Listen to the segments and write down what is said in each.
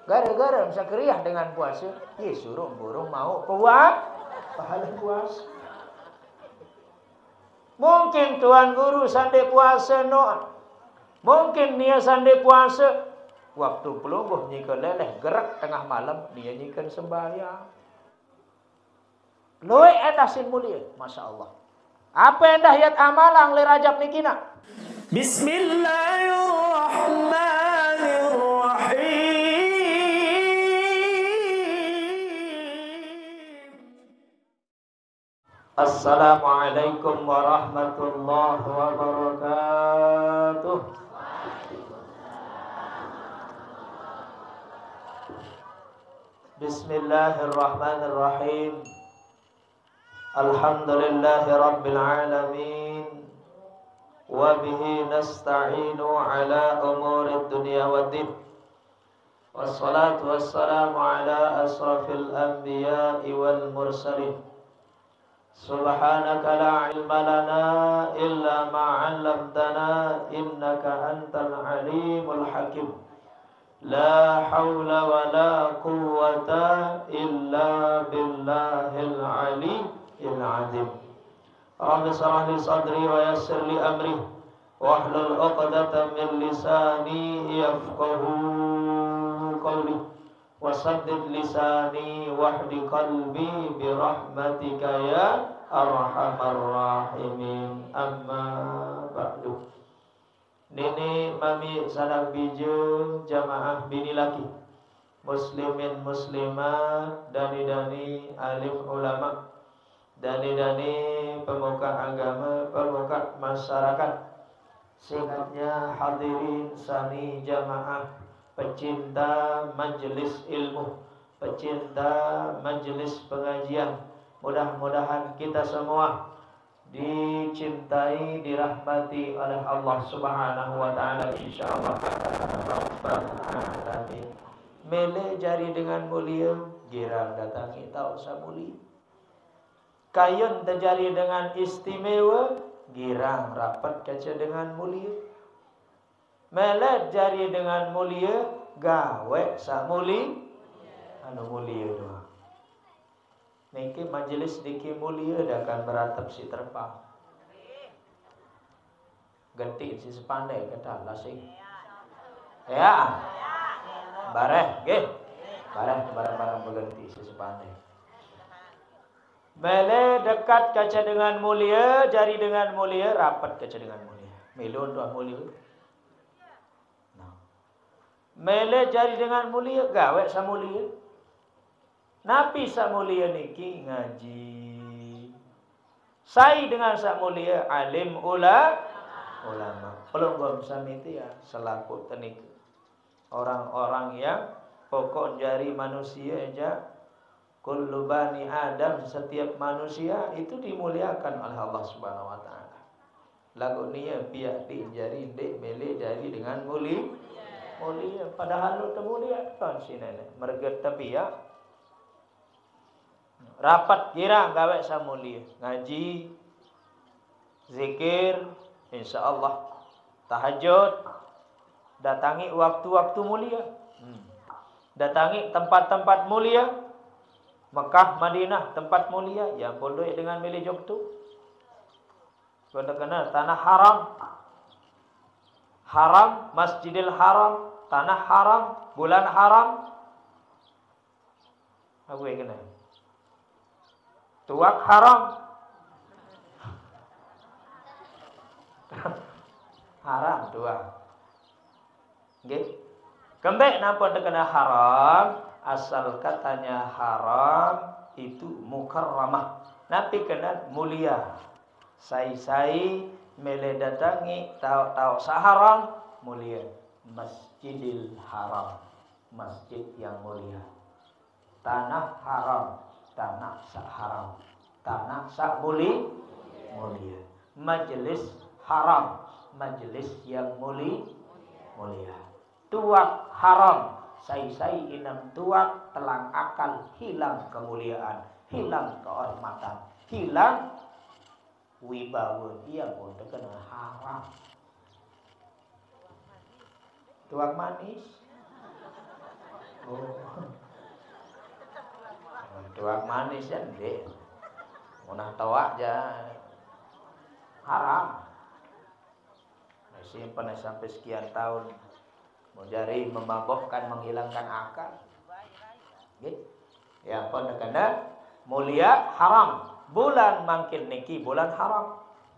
Gara-gara bisa keriah dengan puasa, ya suruh burung mau pahala puasa. Mungkin tuan guru sande puasa no. Mungkin dia sande puasa waktu pelungguh nyika leleh gerak tengah malam dia nyikan sembahyang. Loe endasin mulia, masya Allah. Apa endah yat amalang le Rajab nikina? Bismillahirrahmanirrahim. Assalamualaikum warahmatullahi wabarakatuh. Bismillahirrahmanirrahim. Alhamdulillahi rabbil alamin. Wa bihi nasta'inu ala umurid dunya waddin. Wassalatu wassalamu ala asrafil anbiya'i wal mursalin. Subhanaka la ilma lana illa ma 'allamtana innaka antal alimul hakim. La haula wa la quwwata illa billahil aliyyil azim. Rabbi shrah li sadri wa yassir li amri wahlul 'uqdatam min lisani yafqahu qawli wasaddid lisani wahdi qalbi birahmatika ya arhamar rahimin. Amma ba'du. Nini mami sanak bijul jamaah bini laki, muslimin muslimat, dani-dani alim ulama, dani-dani pemuka agama, pemuka masyarakat, singkatnya hadirin sani jamaah, pecinta majelis ilmu, pecinta majelis pengajian. Mudah-mudahan kita semua dicintai, dirahmati oleh Allah Subhanahu wa taala insyaallah. Mele jari dengan mulia, girang datangi tau samuli. Kayun terjadi dengan istimewa, girang rapat kaca dengan mulia. Mele jari dengan mulia, gawe samuli anu mulia doa. Niki majelis diki mulia akan beratap si terpang. Ganti si sepandai kata lasing. Ya. Bareh, nggih. Bareng-bareng berganti si sepandai. Mele dekat kaca dengan mulia, jari dengan mulia, rapat kaca dengan mulia. Melo doa mulia. Nah. Mele jari dengan mulia, gawe sa mulia. Nabi sak mulia niki ngaji. Sai dengan sak mulia alim ulama. Pelunggom samiti ya selaku tenik. Orang-orang yang pokok jari manusia aja. Kullu bani Adam, setiap manusia itu dimuliakan oleh Allah Subhanahu wa taala. Lagu niya piak di jari dek mele jari dengan mulia. Padahal lu temulia ton sinene. Merget tapi ya rapat kira gawe samulia, ngaji, zikir, insyaallah, tahajud, datangi waktu-waktu mulia, datangi tempat-tempat mulia, Mekah, Madinah, tempat mulia, yang bodoh dengan milih joktu, sudah kenal tanah haram, Masjidil Haram, tanah haram, bulan haram, aku yang kenal. Tuak haram. Haram tuak. Nggih. Kembek napa terkena haram? Asal katanya haram itu mukarramah. Nabi kena mulia. Sai-sai mele datangi tahu saharam mulia. Masjidil Haram. Masjid yang mulia. Tanah haram. Tanah sak haram, tanah sak mulia. Majelis haram, majelis yang mulia. Tuak haram, sai-sai inam tuak telang akal, hilang kemuliaan, hilang kehormatan, hilang wibawa dia pun terkena haram. Tuak manis, Oh. Tuak manis ya ndek. Munah tawak aja haram. Simpan sampai sekian tahun. Mau jari memabokkan, menghilangkan akal. Gitu. Yang kena mulia haram. Bulan makin niki bulan haram.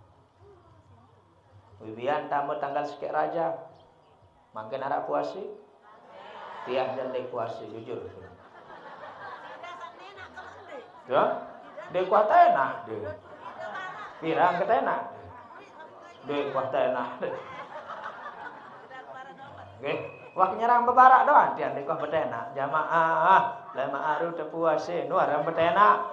Wibian tamu tanggal sikit raja. Makin harap puasi. Tiap dan dek puasi jujur. Ya, dek kuat enak dia. Pirang ketena. Dek kuat enak. Oke, wah nyerang bebarak doang dia dek kuat betena. Jamaah, lama aru terpuasi, nu arang betena.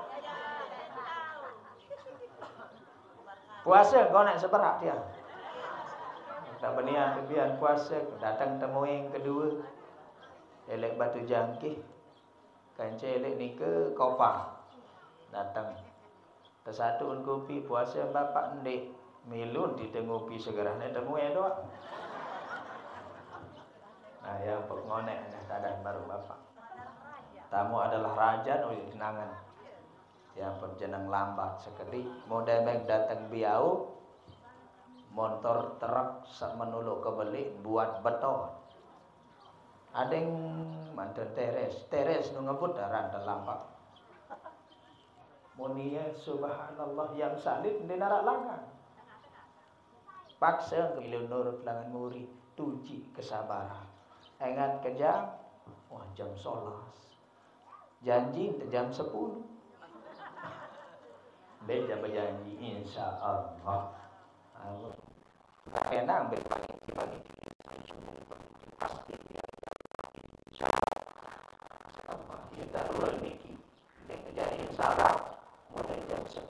Puasa kau nak seberak dia. Tak benian kebian puasa, datang temu yang kedua. Elek batu jangkih. Kanca elek ni ke kopang. Datang. Tersatu kopi puasa bapak ndek. Milun di ngopi segera ni temu yang doang. Nah, yang pengonek tadan baru bapak. Tamu adalah raja oleh kenangan. Yang perjenang lambat sekali. Model meg datang biau. Motor truk menuluk ke beli buat beton. Ada yang mantan teres nu ngebut daran dan lambat. Munia subhanallah yang salib di narak langan. Paksa ke nurut langan muri, tuji kesabaran. Ingat kejam, wah jam 11. Janji jam 10. Beja berjanji insyaallah. Enak berpaling pasti sama kita ulun niki dengan jadi salah mulai jam 10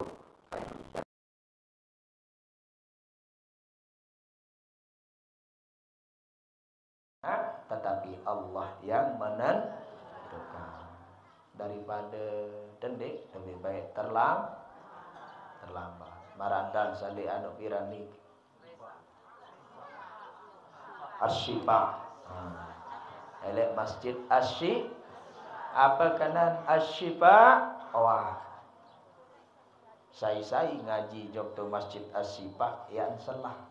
tetapi Allah yang menentukan daripada dendek lebih baik terlambat marandan sali anu pirani Asyifa. Elek masjid Asyi. Apa kanan Asyifa? Wah. Saya ngaji jok tu masjid Asyifa yang salah.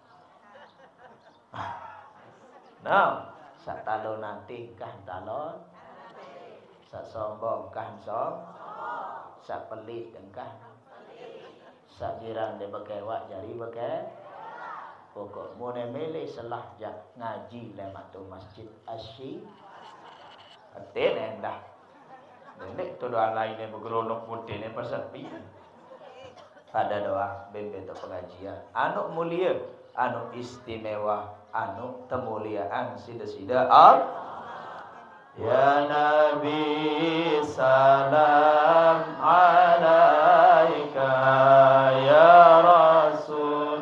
Nah, sak talon nanti kah talon. Sak sombong kah sombong. Sak pelit kah. Sak girang dia bekewak jari bekewak. Pokok mune milih selah jak ngaji lemat tu masjid Asyi. Aten endah. Nenek tu doa lain yang bergeronok putih ni pasal pi. Ada doa bembe tu pengajian. Anu mulia, anu istimewa, anu kemuliaan sida-sida Ya Nabi salam alaika ya Rasul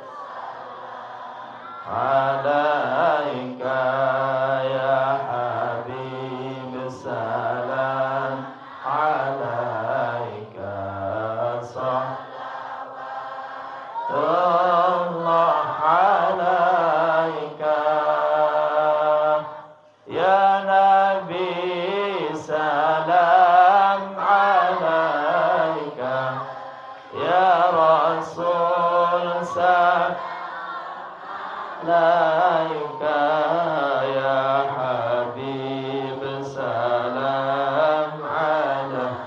alaika ya Habib salam alaika salawatullah alaika ya Nabi salam alaika ya Rasul salam alaika ya Habib salam alaika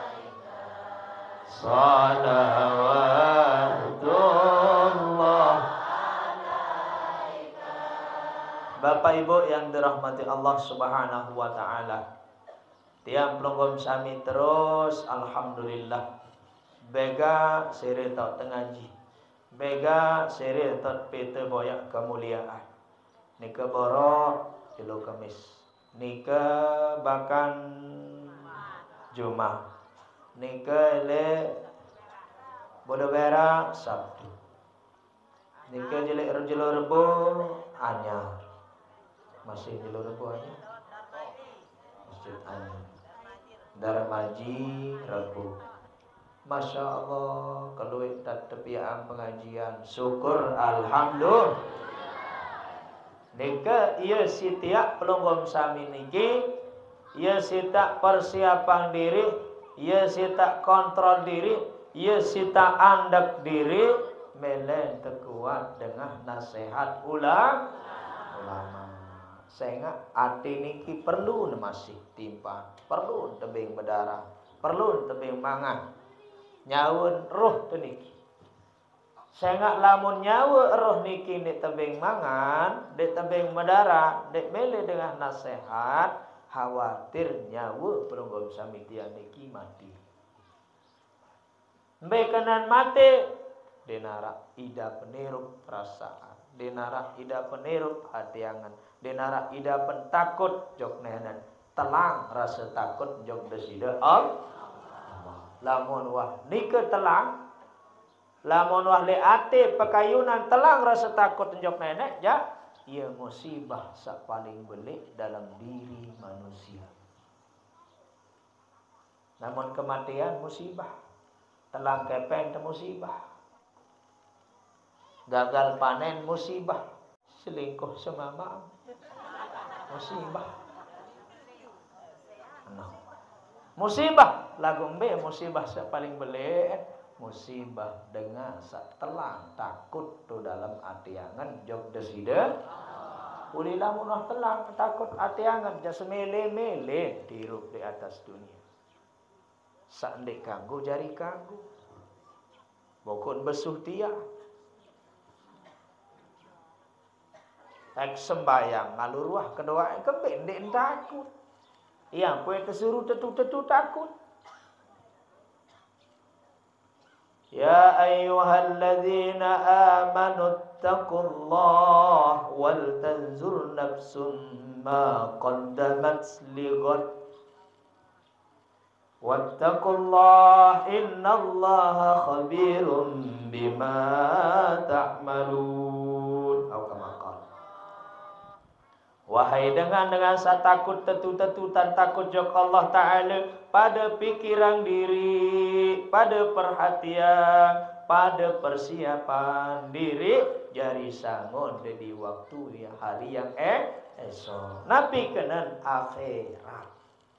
salawatullah. Bapak Ibu yang dirahmati Allah Subhanahu wa taala. Tiang pelonggom sami terus alhamdulillah. Bega sire tau tengaji. Bega sire tot pete boyak kemuliaan. Nika borok kilo kemis. Nika bahkan Jumat. Nika ele bodo berak Sabtu. Nika jelek jelo rebo anyar. Masih jelo rebo anyar. Masjid anyar. Darmaji Rabu. Masya Allah, kalau tak tepian pengajian, syukur alhamdulillah. Nika ia setiap pelonggom sami niki ia sita persiapan diri, ia sita kontrol diri, ia sita andak diri, melen terkuat dengan nasihat ulama. Sehingga hati niki perlu masih timpan, perlu tebing berdarah, perlu tebing mangan, nyawun roh tu niki. Sehingga lamun nyawa roh niki di tebing mangan, di tebing berdarah, di mele dengan nasihat, khawatir nyawa pelunggul samitia niki mati. Bekanan mati, denara ida penirup perasaan, denara ida penirup hati angan, denara ida pentakut jok nenen, telang rasa takut jok desida Allah. Lamun wah nika telang, lamun wah le ate pakayunan telang rasa takut jok nenek ja, ia musibah sak paling belik dalam diri manusia. Namun kematian musibah, telang kepeng itu musibah, gagal panen musibah, selingkuh semama musibah, musibah lagu mbe musibah sak paling belik, musibah dengan sak telang takut tu dalam hati angan jog desida. Uli lamun telang takut hati angan jas mele-mele dirup di atas dunia. Sak ndek kanggo jari kanggo. Bokon besuh tiang. Ek sembayang ngalur wah kedua kebe ndek takut. Yang poe tersuruh tetu-tetu takut. Ya ayyuhalladzina amanu taqullaha wal tanzur nafsum ma qaddamat lighad. Wattaqullaha innallaha khabirum bima ta'malun. Wahai dengan saya takut tetu-tetutan takut jok Allah Ta'ala pada pikiran diri, pada perhatian, pada persiapan diri jari sangon di waktu ya hari yang esok. Nabi kenan akhirat.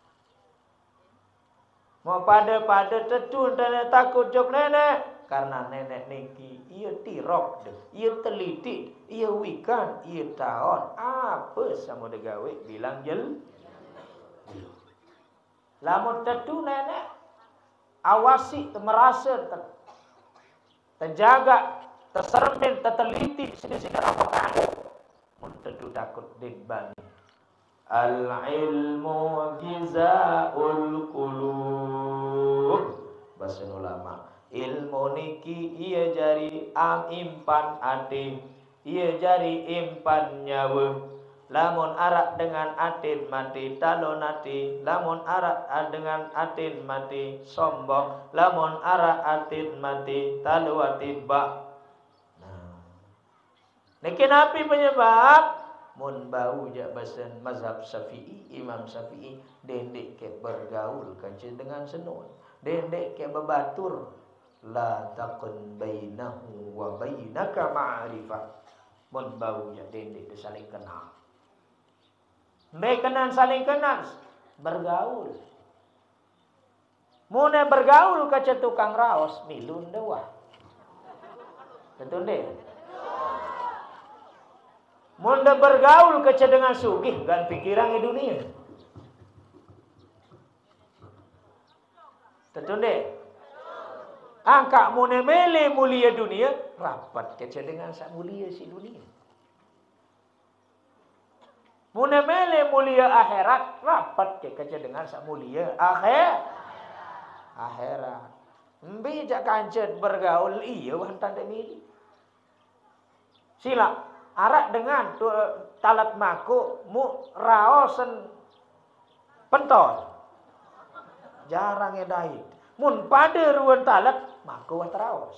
Mau pada tetu dan takut jok nenek. Karena nenek niki ia tirok, ia teliti, ia wikan, ia tahun. Apa sama degawe bilang jel. Lamun tetu nenek awasi merasa terjaga, tersermin, terteliti segala apa. Mun tetu takut dibani. Al ilmu gizaul qulub. Bahasa ulama. Ilmu niki ia jari impan ati, ia jari impan nyawa. Lamun arak dengan atin mati talon ati, lamun arak dengan atin mati sombong, lamun arak atin mati talu ati bak. Nah, niki napi penyebab mun bau jak basen mazhab Syafi'i, Imam Syafi'i dendek ke bergaul kancing dengan senun, dendek ke bebatur. La taqun bainahu wa bainaka ma'rifah. Mun bau ya dendek saling kenal. Mereka kenal saling kenal bergaul. Mun bergaul kaca tukang raos milun dewa. Betul deh. Mun bergaul kaca dengan sugih gan pikiran dunia. Betul deh. Angka mune mele mulia dunia rapat kece dengan sak mulia si dunia. Mune mele mulia akhirat rapat kece dengan sak mulia akhirat. Mbi jak kancet bergaul iya hantan demi. Sila arak dengan talat maku mu raosen pentol. Jarang edai. Mun pada ruan talat maka wat raos.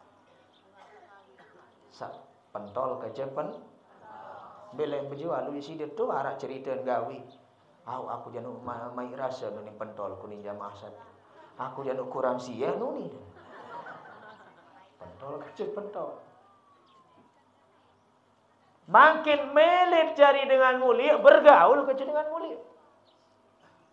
Sak pentol kecepen beleng berjual lu isi dia tu arak cerita gawi. Aku jangan mai rasa ni pentol kuning jamaah sat. Aku jangan kurang sia ni. Pentol kecep pentol. Makin melit jari dengan mulia bergaul kecep dengan mulia.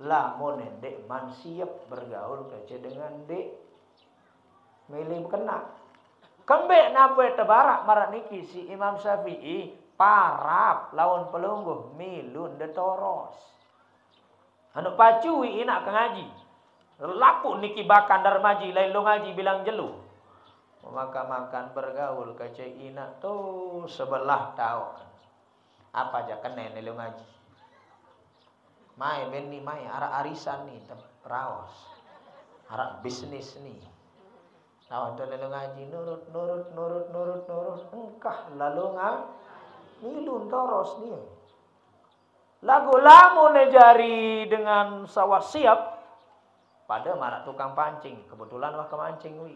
Lamun dek man siap bergaul kece dengan dek milih kena. Kembek nampai tebarak marak niki si Imam Syafi'i parap lawan pelungguh milun detoros. Anu pacui inak ke ngaji. Lapuk niki bakan darmaji lain lo ngaji bilang jelu. Makan bergaul kece inak tuh sebelah tahu. Apa aja kena lo ngaji. Mai ben ni mai arak arisan ni raos. Arak bisnis ni. Lawan tu lalu ngaji nurut engkah lalu milun toros ni. Lagu lamun jari dengan sawah siap pada marak tukang pancing. Kebetulan wah kemancing wi.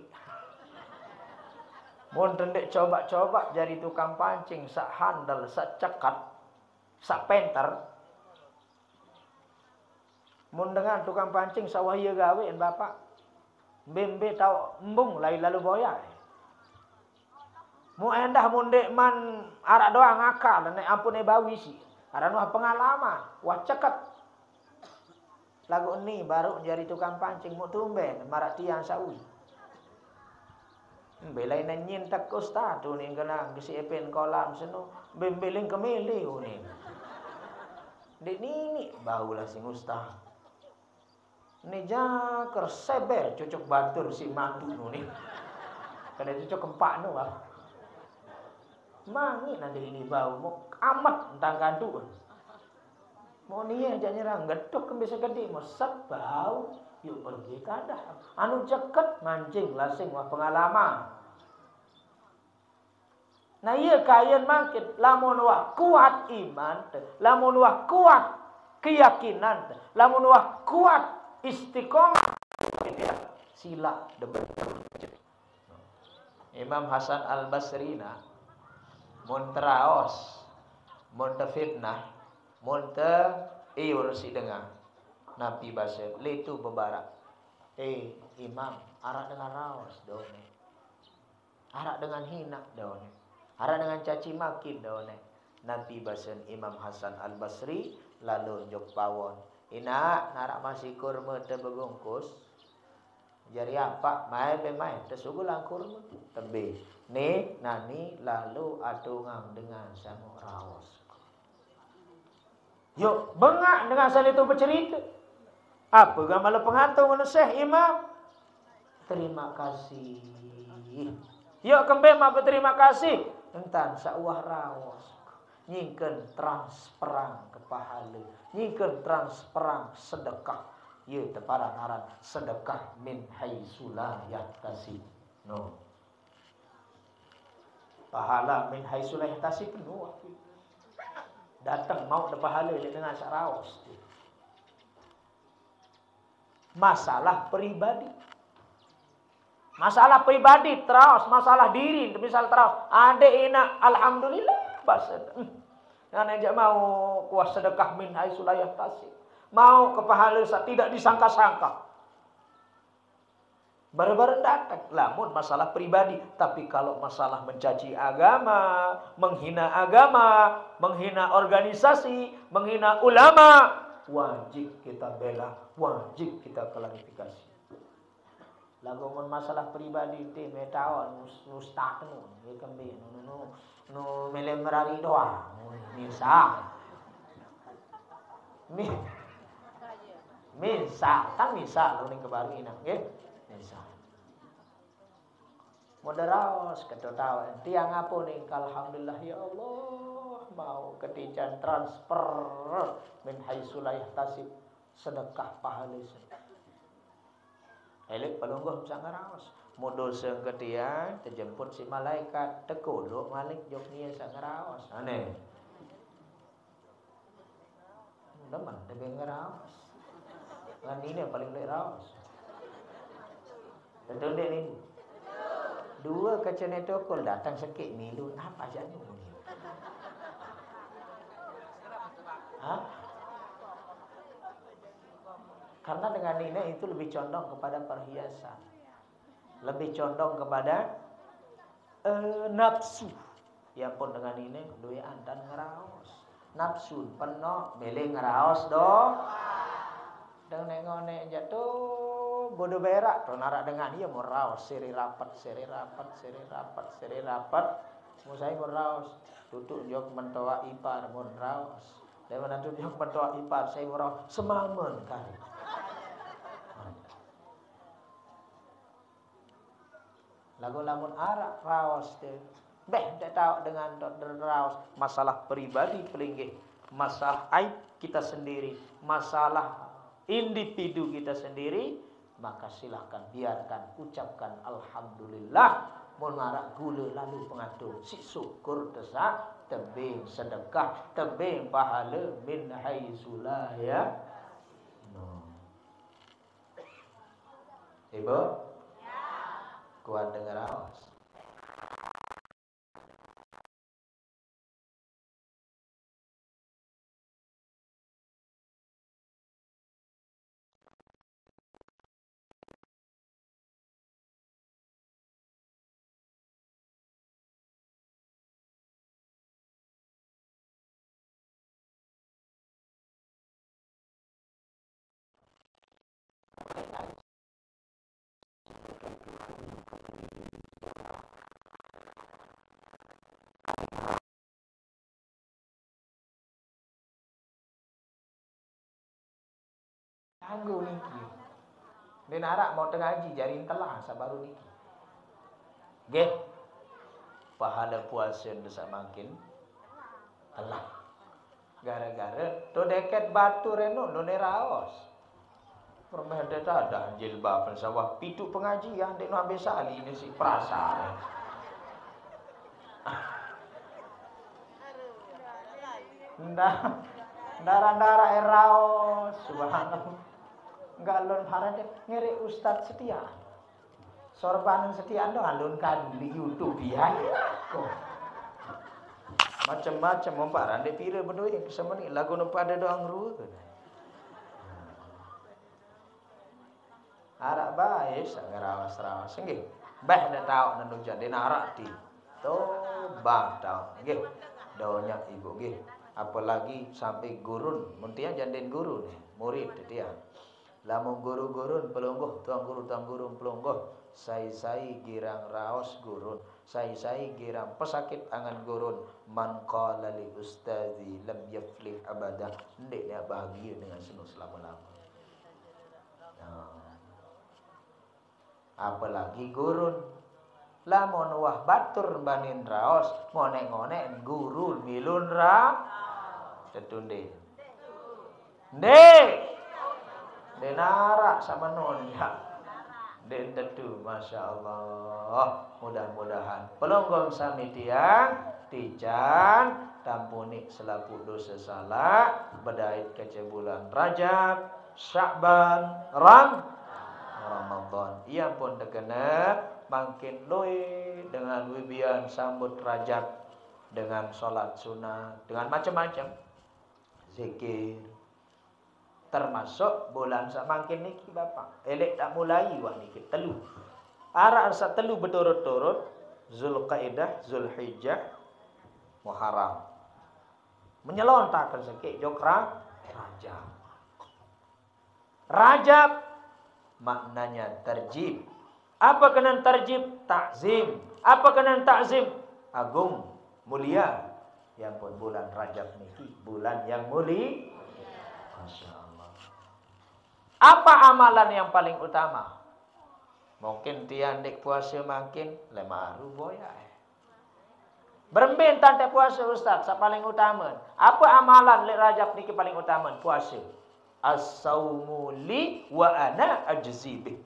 Mun tendek coba-coba jadi tukang pancing sak handal, sak cekat, sak penter. Mun dengan tukang pancing sawah ieu gawean bapak. Bembe tau embung lalu boyai. Mu endah mun dek man arak doang akal nek ampun bawi si. Aran wah pengalaman, wah cekat. Lagu ni baru jadi tukang pancing mu tumben marak tiang sawi. Belai nanyin tak ustaz tu ni kena gesi epen kolam seno bembeling kemeli ni. Dek ni baulah sing ustaz. Ni jakar seber cocok batur si mantu ni. Kada cocok kempak nu ah. Mangi nanti ini bau mau amat tentang gandu. Mau ni aja nyerang gedok bisa gede mau set bau. Yuk pergi kadah. Anu ceket mancing lasing wah pengalaman. Nah iya kayan mangkit lamun wah kuat iman, lamun wah kuat keyakinan, lamun wah kuat istiqomah sila debat. Imam Hasan Al-Basri mun teraos, mun fitnah, mun iur si dengar Nabi Basir, letu bebarak. Imam, arak dengan raos done. Arak dengan hina done. Arak dengan caci maki done. Nabi Basir Imam Hasan Al-Basri lalu jok pawon. Ina narak masih kurma tebegungkus. Jari apa? Mai tersugulang kurma. Tebe. Ni nani lalu atungang dengan samuk raos. Yuk bengak dengan sal itu bercerita. Apa gambar pengantung Syekh Imam? Terima kasih. Yuk kembali mak berterima kasih. Entan sawah raos. Nyingken transperan ke pahala. Nyingken transperan sedekah. Ye teparan aran sedekah min haitsulah yahtasib. No. Pahala min haitsulah yahtasib penuh. Datang mau dapat pahala dengan saraos. Masalah pribadi. Masalah pribadi terus, masalah diri misal terus. Ade ina alhamdulillah based. Yang aja mau kuas sedekah min haitsulah yahtasib. Mau ke pahala tidak disangka-sangka. Bareng-bareng datang. Lamun masalah pribadi. Tapi kalau masalah mencaci agama, menghina organisasi, menghina ulama, wajib kita bela, wajib kita klarifikasi. Lamun masalah pribadi itu metaon ustaz nu kembe nu melemrari doang. Misal misal ning kebaru inang nggih. Misal. Moderaos ketotawa tiang apa nih? Alhamdulillah ya Allah mau ketijan transfer min haitsulah yahtasib sedekah pahala sedekah. Elek palungguh bisa ngaraos. Modul seung ketian terjemput si malaikat tekuluk malik jok nia sang ngaraos. Aneh. Demen tebe ngaraos. Ngan ini yang paling baik raos. Betul dek ni. Dua kacana tokol datang sekit milu apa aja ni? Hah? Karena dengan ini itu lebih condong kepada perhiasan. Lebih condong kepada nafsu. Ya pun dengan ini duaan dan ngeraos. Nafsu penuh, beli ngeraos dong. Tengok-tengok jatuh bodoh berak. Tuh narak dengan dia mau raos. Siri rapat. Mau saya mau raos. Tutup jok mentoa ipar mau raos. Dan mana tutup jok mentoa ipar saya mau raos. Semangun kali. Lagu lamun arak raos dia. Tak tahu dengan raos. Masalah pribadi pelinggih. Masalah aib kita sendiri. Masalah individu kita sendiri, maka silahkan biarkan, ucapkan alhamdulillah, mengarak gula lalu pengatur, si syukur desak, tebing sedekah, tebing pahala min haitsulah ya. Ibu? Ya. Kuat dengar awas. Tangguh niki. Dia narak mau tengah haji jaring telah sabaru niki. Nggih. Pahala puasa dosa makin telah. Gara-gara tu deket batu reno lo neraos. Permeh data ada jilbab sawah pitu pengajian dek no habis ali ni si perasa. Ndara eraos subhanallah. Enggak lon harade ngere Ustaz Setia. Sorban Setia ndo alun kan di YouTube ya. Kok. Macam-macam memparan de pira bedoi semeni lagu no pada doang ru. Arak bae sangarawas-rawas nggih. Bah dak tahu nanu jadi narak di. Bang tahu nggih. Donya ibu nggih. Apalagi sampai gurun, muntia jandin guru nih, murid dia. Lamun guru-gurun pelungguh, tuang guru pelungguh. Sai girang raos gurun, sai girang pesakit angan gurun. Man qala li ustazi lam yaflih abada. Ndek dia bahagia dengan senang selama-lama. Apalagi gurun. Lamun wah batur banin raos, ngonek-ngonek guru milun ra tetunde. Ndek. Denara sama non ya. Den tetu masyaallah. Mudah-mudahan pelonggong sami tiang tijan tampuni selaku dosa salah bedait kece bulan Rajab, Sya'ban, Ramadan. Ia pun terkena makin loe dengan wibian sambut Rajab dengan sholat sunnah dengan macam-macam zikir termasuk bulan semakin niki bapak elek tak mulai wah niki telu ara arsa telu berturut-turut Zulqaidah, Zulhijjah, Muharram menyelontakan sikit jokra Rajab maknanya terjib. Apa kena terjib? Takzim. Apa kena takzim? Agung, mulia. Yang pun bulan Rajab niki bulan yang mulia. Masya Allah. Apa amalan yang paling utama? Mungkin tiang dek puasa makin lemaru boya. Berembin tante puasa Ustaz, sa paling utama. Apa amalan lek Rajab niki paling utama? Puasa. As-saumu li wa ana ajzi bih.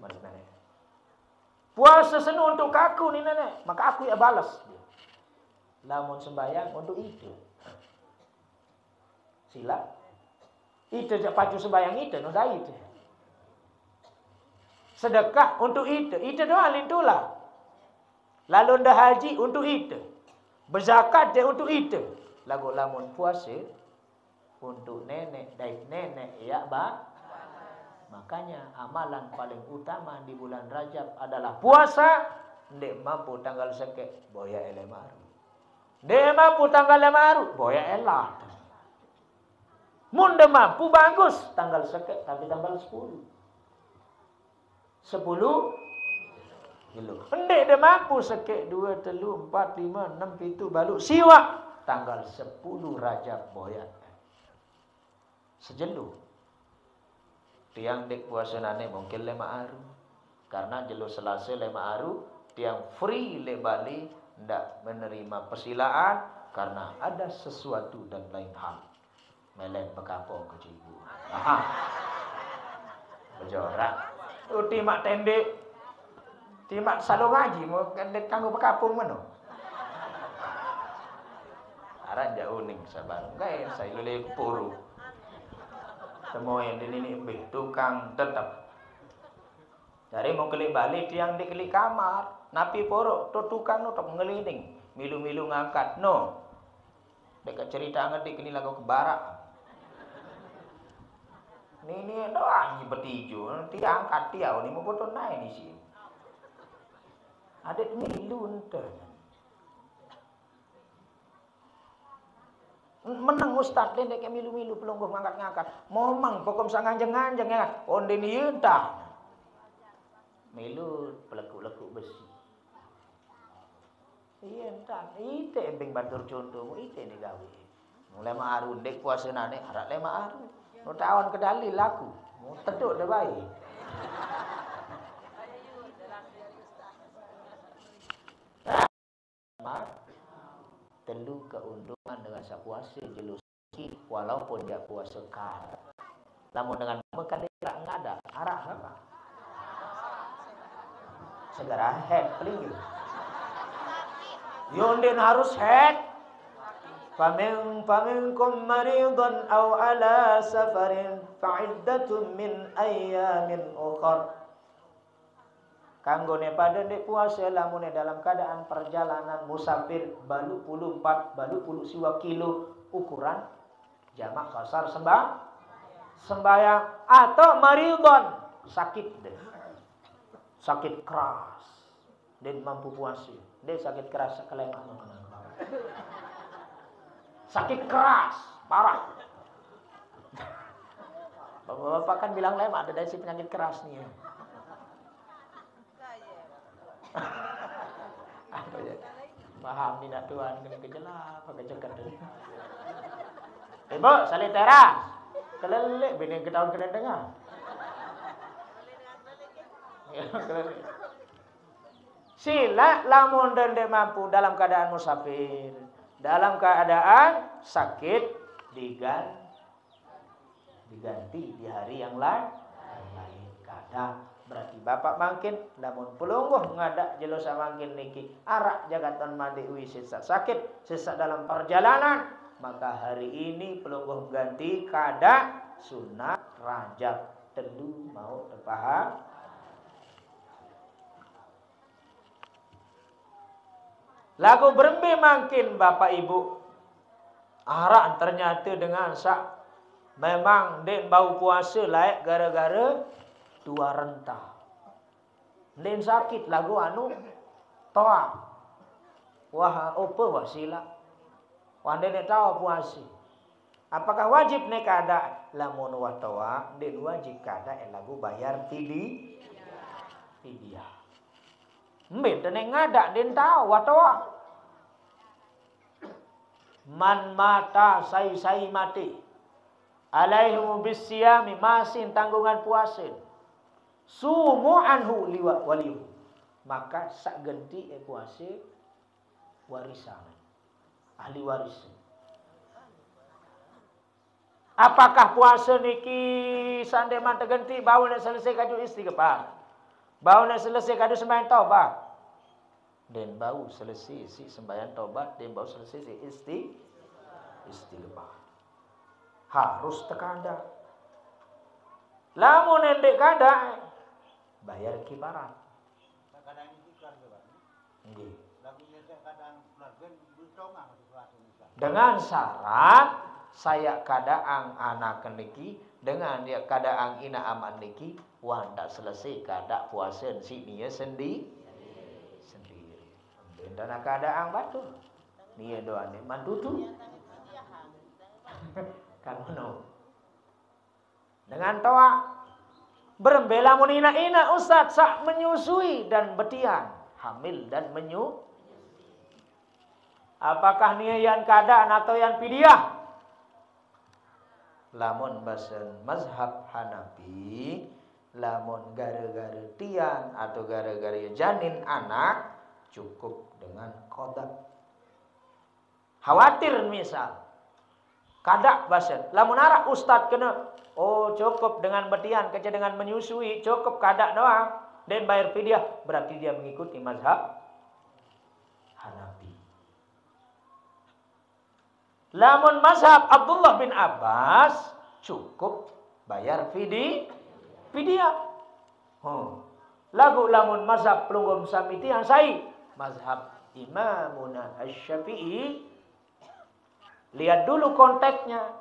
Puasa senu untuk aku ni nenek, maka aku ya balas. Lamun sembahyang untuk itu. Sila. Itu je pacu sembahyang itu, no dah itu. Sedekah untuk itu doa lintulah. Lalu ndah haji untuk itu. Berzakat dia untuk itu. Lagu lamun puasa untuk nenek, daik nenek ya ba. Makanya amalan paling utama di bulan Rajab adalah puasa. Ndek mampu tanggal seke boya elemaru. Ndek mampu tanggal lemaru boya elah. Mun dah mampu bagus tanggal seket tapi tanggal 10. 10 kilo. Pendek dah mampu seket 2, 3, 4, 5, 6, 7 balu siwak tanggal 10 Rajab boyat. Sejelu. Tiang dek puasa nane mungkin lema aru. Karena jelu Selasa lema aru, tiang free le Bali ndak menerima persilaan karena ada sesuatu dan lain hal. Melen bekapong ke cibu. Aha. Berjorak. Timak tendek. Timak salung ngaji mau kendek kanggo bekapong mana? Arah jauh ning sabar. Gae saya lele puru. Semua yang ini tukang tetap. Dari mau kelik balik tiang dikelik kamar. Napi porok tu tukang tu tak ngeliling. Milu-milu ngangkat no. Dekat cerita ngerti kini lagu ke barak. Ini doang ni bertiju. Tiang angkat tiaw ni mau potong naik di sini. Ada milu ente. Menang ustaz den dek milu-milu pelungguh ngangkat-ngangkat. Momang pokom sanganjeng-anjeng ya. Onde ni entah. Milu pelekuk-lekuk besi. Iya entah. Ite embeng batur contohmu ite ni gawe. Mulai maaru dek puasa nane arak le maaru. Nu tawan kedali laku. Mu teduk dah baik. Telu keuntungan dengan puasa jelus walaupun dia puasa kar. Namun dengan bekal dia enggak ada arah apa? Segera head pelinggir. Yondin harus head. Faminkum maridun aw ala safarin fa'iddatun min ayyamin ukhra. Kanggone pada dek puasa lamun dalam keadaan perjalanan musafir balu puluh 4 balu puluh siwa kilo ukuran jamak kasar sembahyang atau maridon sakit deh. Sakit keras dan mampu puasa. Dia sakit keras sekalian sakit keras parah. Bapak kan bilang lain ada dari si penyakit keras nih. Apa ya? Paham tidak Tuhan kena kejelap pakai cekat tu. Ibu, salih teras. Kelelek bini ke tahun kena dengar. Sila lamun dan dia mampu dalam keadaan musafir, dalam keadaan sakit diganti di hari yang lain. Kadang berarti bapak mangkin lamun pelungguh ngadak jelosa mangkin niki arak jagatan mandi ui sesak sakit sesak dalam perjalanan maka hari ini pelungguh ganti kada sunat Rajab telu mau terpaham. Lagu berembe mangkin bapak ibu arak ternyata dengan sak memang den bau puasa layak gara-gara dua rentah. Den sakit lagu anu toa. Wah apa wasila. Wande ne tahu puasa. Apakah wajib ne kada lamun wa toa den wajib kada lagu bayar fidyah. Mbet ne ngada den tahu wa toa. Man mata sai mati. Alaihimu bisyami masin tanggungan puasa. Sumu anhu liwa walihu. Maka sak genti puasa warisan. Ahli waris. Apakah puasa niki sande man tergenti bau nak selesai kadu istighfar. Bau nak selesai kadu sembahyang taubat. Dan bau selesai si sembahyang taubat dan bau selesai si istighfar. Harus tekanda. Lamun endek kada bayar kibaran. Kadang iklan ke Pak? Nggih. Lamunnya kadang keluarga ditongah dengan syarat saya kadaang anak niki dengan dia kadaang ina aman niki wanda selesai kada puasa si nia sendiri. Dan kadaang batul. Nia doa ni mantutu. Kan no. Dengan toa. Berembela munina-ina Ustaz sak menyusui dan betian. Hamil dan menyusui. Apakah niyan keadaan atau yang pidiah? Lamun basen mazhab Hanafi, lamun gara-gara tiang atau gara-gara janin anak, cukup dengan qada. Khawatir misal, kada basen. Lamun arah Ustaz kena, oh cukup dengan betian, kece dengan menyusui, cukup kada doang, dan bayar fidyah, berarti dia mengikuti mazhab Hanafi. Lamun mazhab Abdullah bin Abbas cukup bayar fidyah. Lagu lamun mazhab pelunggum samiti yang sai mazhab Imamuna Asy-Syafi'i. Lihat dulu konteksnya.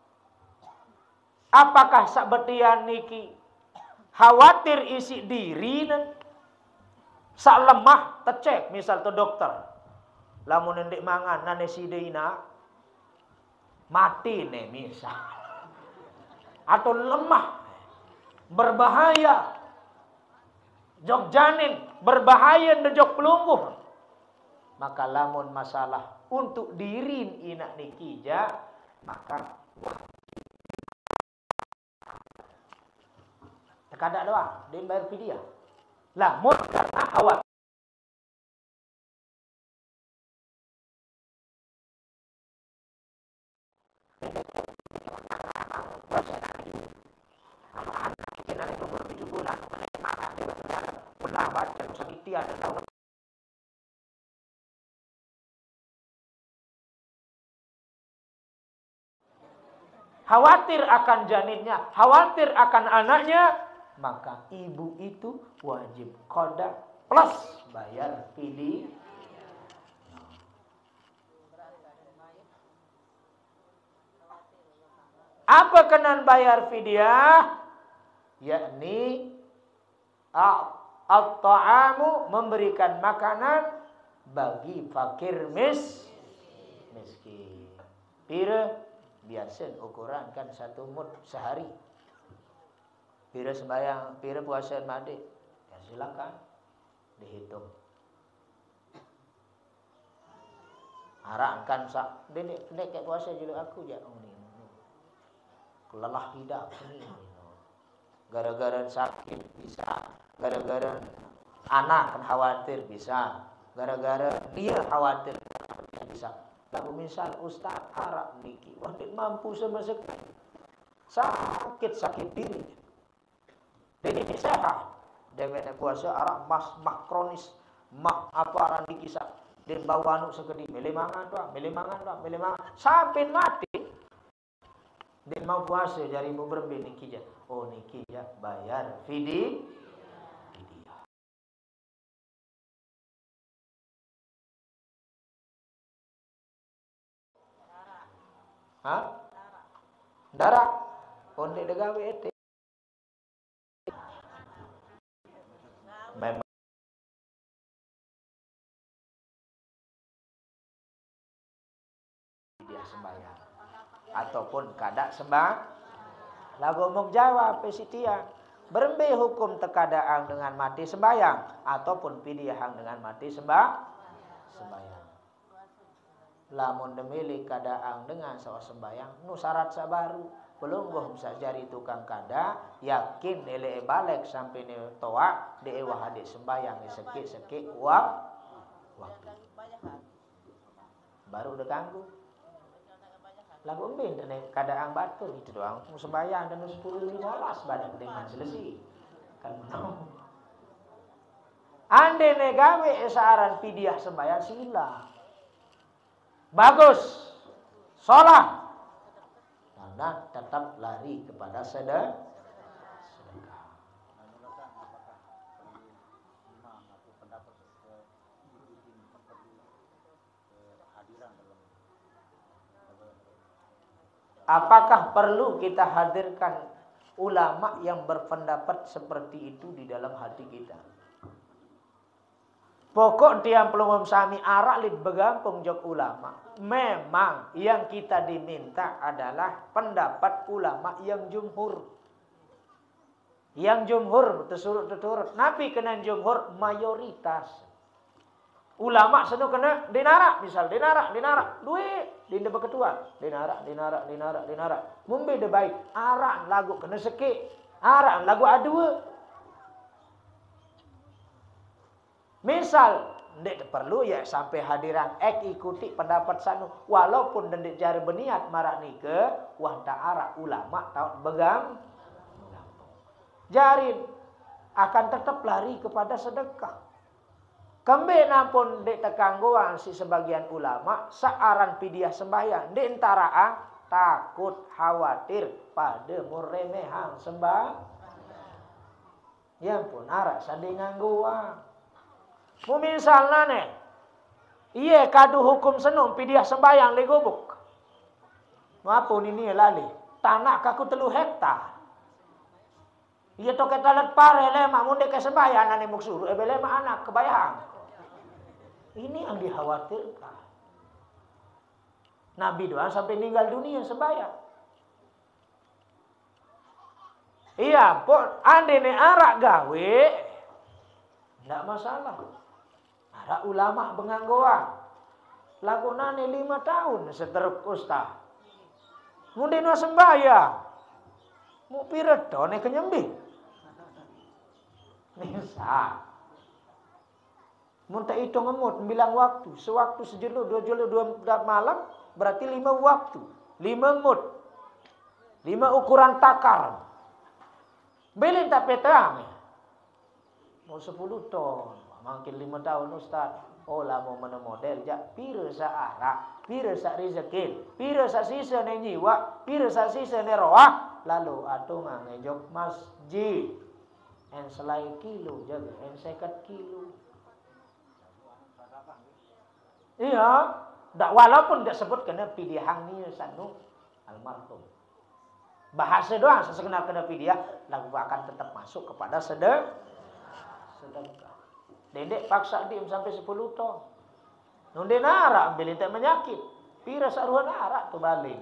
Apakah sabetian niki khawatir isi diri sak lemah tecek misal tu dokter. Lamun ndek mangan nane sideina mati nih misal, atau lemah, berbahaya, jok janin, berbahaya jok pelungguh, maka lamun masalah untuk dirin inak nikija, maka kada doang, dia bayar fidyah. Lamun karena awal khawatir akan janinnya, khawatir akan anaknya, maka ibu itu wajib qada plus bayar fidyah. Apa kenan bayar fidyah? Yakni at-ta'amu, memberikan makanan bagi fakir miskin. Pira biasa ukuran kan 1 mud sehari. Pira sembahyang, pira puasa mandi. Ya silakan dihitung. Arahkan sak dedek kayak puasa juga aku jak ni. Lelah hidup ini. Gara-gara sakit bisa, gara-gara anak kan khawatir bisa, gara-gara dia khawatir bisa. Lalu misal Ustaz Arab niki, wanita mampu sama sekali, sakit diri, jadi sehat. Dia puasa Arab mak kronis, apa arah niki sak, dia bawa anu segede, melemangan sampai mati. Dia mau puasa jari mau berbe niki ja. Oh niki ja bayar fidyah. Hah? Darah. Onde degawe ete. Memang dia sembahyang ataupun kada sembah. Lagu muk jawab pesitian. Berembe hukum tekadaang dengan mati sembahyang ataupun fidyah dengan mati sembahyang. Lamun demili kadaang dengan sawa sembahyang nu syarat sabaru pelungguh bisa jari tukang kada yakin ele balik sampai ne toa de wahade sembahyang seki waktu baru udah ganggu. Lagu embin dan kadaang batur itu doang sembahyang dan 10-15 badan dengan selesai kan menang. Ande negawe esaran fidyah sembahyang sila bagus sholat karena tetap lari kepada sedekah. Apakah perlu kita hadirkan ulama yang berpendapat seperti itu di dalam hati kita? Pokok tiang pelungum sami arak lid begampung jok ulama. Memang yang kita diminta adalah pendapat ulama yang jumhur. Yang jumhur tersurut. Nabi kena jumhur mayoritas. Ulama seno kena dinarak, misal dinarak, duit dinda berketua, dinarak. Mumbe de baik, arak lagu kena sekik, arak lagu adua. Misal ndek perlu ya sampai hadiran ikuti pendapat sanu, walaupun ndek jari berniat marak nike, wah tak arak ulama tahu begang. Jarin akan tetap lari kepada sedekah. Kembe nampun dek tekangguan si sebagian ulama searan pidiah sembahyang di antara takut khawatir pada muremehang sembah. Ya pun arak sandi ngangguan. Mu misalna ne, iye kadu hukum senum pidiah sembahyang le gubuk. Mapun ini lali tanah kaku 3 hektar. Iya toke talat pare lema munde ke sembahyang nani muksuru ebelema anak kebayang. Ini yang dikhawatirkan. Nabi doang sampai meninggal dunia sembahyang. Iya, pun andene arak gawe enggak masalah. Arak ulama benganggoan. Lagunane 5 tahun seterus tah. Munde no sembahyang. Mu pireto ne kenyembi. Nisa. Munta hitung ngemut bilang waktu, sewaktu sejelo 2 jelo 2 malam berarti 5 waktu, 5 mut. 5 ukuran takar. Belin tak petang. Mau 10 ton, makin 5 tahun Ustaz. Oh lah mau mana model jak pira sa arak, pira sa rezeki, pira sa sisa ne nyiwa, pira sa sisa ne roah, lalu atuh ngejok masjid. En selai kilo jaga, en 50 kilo. Iya, walaupun tidak sebut kena pilihan ni sanu almarhum. Bahasa doang sesekenal kena pidiah, lagu akan tetap masuk kepada sedekah. Dedek paksa dim sampai 10 ton. Nunde narak ambil tak menyakit. Pira saruhan narak tu balik.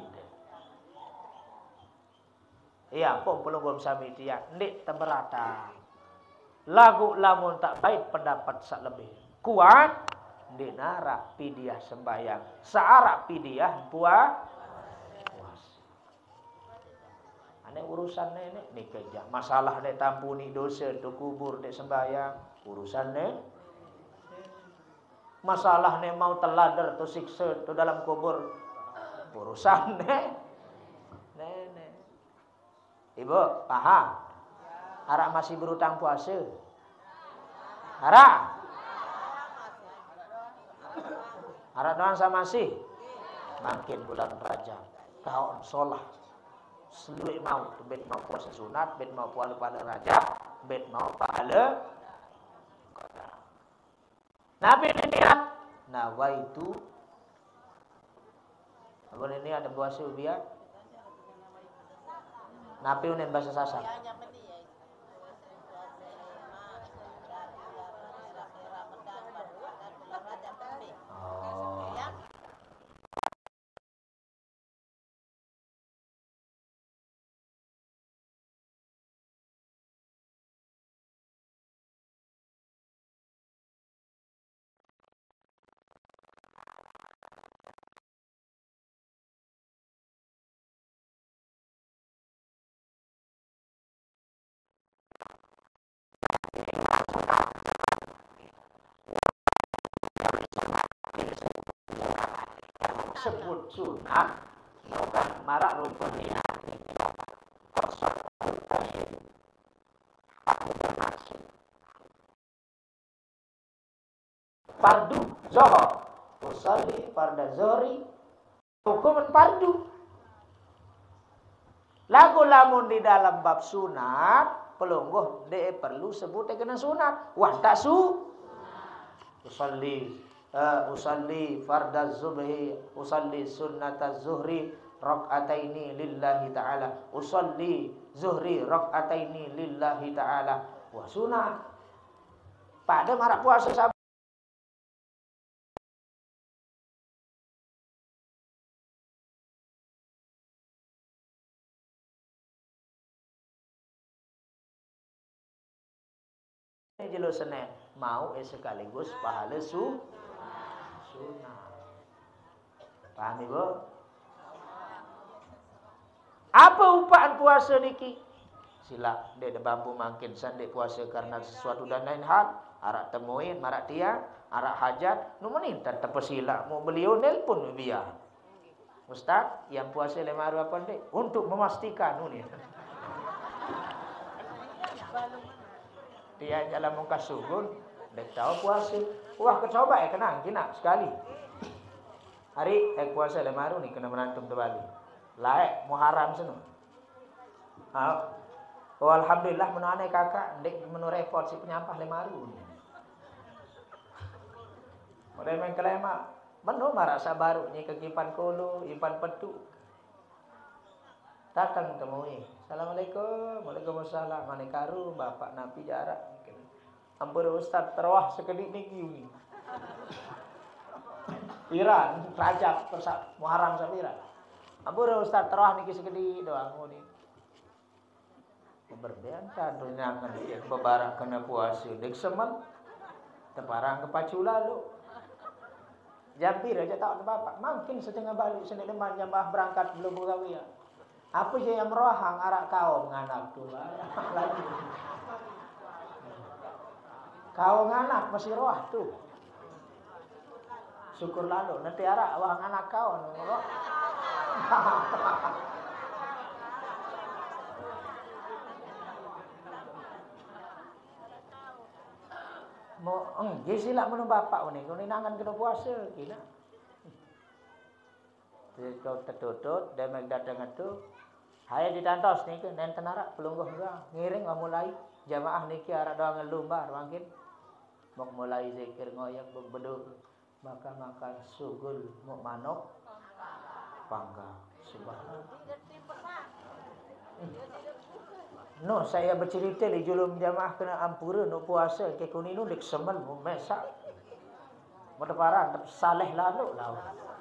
Iya, pun pelunggum sami dia, ndik teberata. Lagu lamun tak baik pendapat sak lebih kuat. Dinara pidiah sembahyang, searak pidiah puas. Ane urusan nenek ni kerja, masalah nek tampuni dosa tu kubur dek sembahyang, urusan nek. Masalah nek mau telader tu siksa tu dalam kubur, urusan nek. Nenek. Ibu paham? Arak masih berutang puasa? Arak? Arak doang sama sih. Makin bulan Rajab. Tahun sholah. Seluruh mau. Bet mau puasa sunat. Bet mau puasa pada Rajab. Bet mau pahala. Nabi ini niat. Nawaitu. Apa ini ada puasa ubiah? Nabi unen bahasa Sasak. Sebut sunat marak rupanya fardu zohor usalli farda zohri hukuman fardu. Lagu lamun di dalam bab sunat pelungguh de perlu sebutnya kena sunat wah tak usalli fardaz zuhri usalli sunnataz zuhri rakaataini lillahi ta'ala usalli zuhri rakaataini lillahi ta'ala wa sunat pada marak puasa jelo Senin. Mau sekaligus pahala sunat. Paham Ibu? Apa upaan puasa niki? Sila dek bambu makin sandek puasa karena sesuatu dan lain hal. Arak temuin, marak tiang, arak hajat. Nu meninta tepesila mau beliau nelpon biar. Ustaz, yang puasa 5 hari apa dek? Untuk memastikan ni. Dia jalan muka sugul, dek tahu puasa. Wah, kecoba kenang kena sekali. Hari puasa 5 hari ni kena menantum terbalik. Laek Muharram seno. Oh, alhamdulillah menane kakak ndek menu repot si penyampah 5 hari. Mulai main kelema, menu marak sabaru ni kekipan kolo, impan petu. Datang temui. Assalamualaikum, waalaikumsalam. Mane karu bapak napi jarak. Ampun Ustaz terawah sekedik niki ni. Iran Rajab Muharram sabira. Ampun Ustaz terawah niki sekedik doang ni. Berbean cadunya kan bebarak kena puasa dek semen teparang kepacu lalu Jambir aja tak bapak makin setengah balik Senin depan jambah berangkat belum bergawi ya apa sih yang merohang arak kau nganak tu lagi kau nganak masih roh tu syukur lalu nanti arak wah nganak kau mau dia silap menu bapak ni kau ni nangan kena puasa kira kau tertutup dan meg datang tu hai ditantos ni ke nen tenarak pelungguh juga ngiring mulai jamaah niki arah doang lumbar makin mau mulai zikir ngoyak bebedu maka makan sugul mau manok pangga subhanallah. No, saya bercerita di julum jamaah kena ampura no puasa ke kuninu dek semen mesak. Mata parang saleh lalu lau.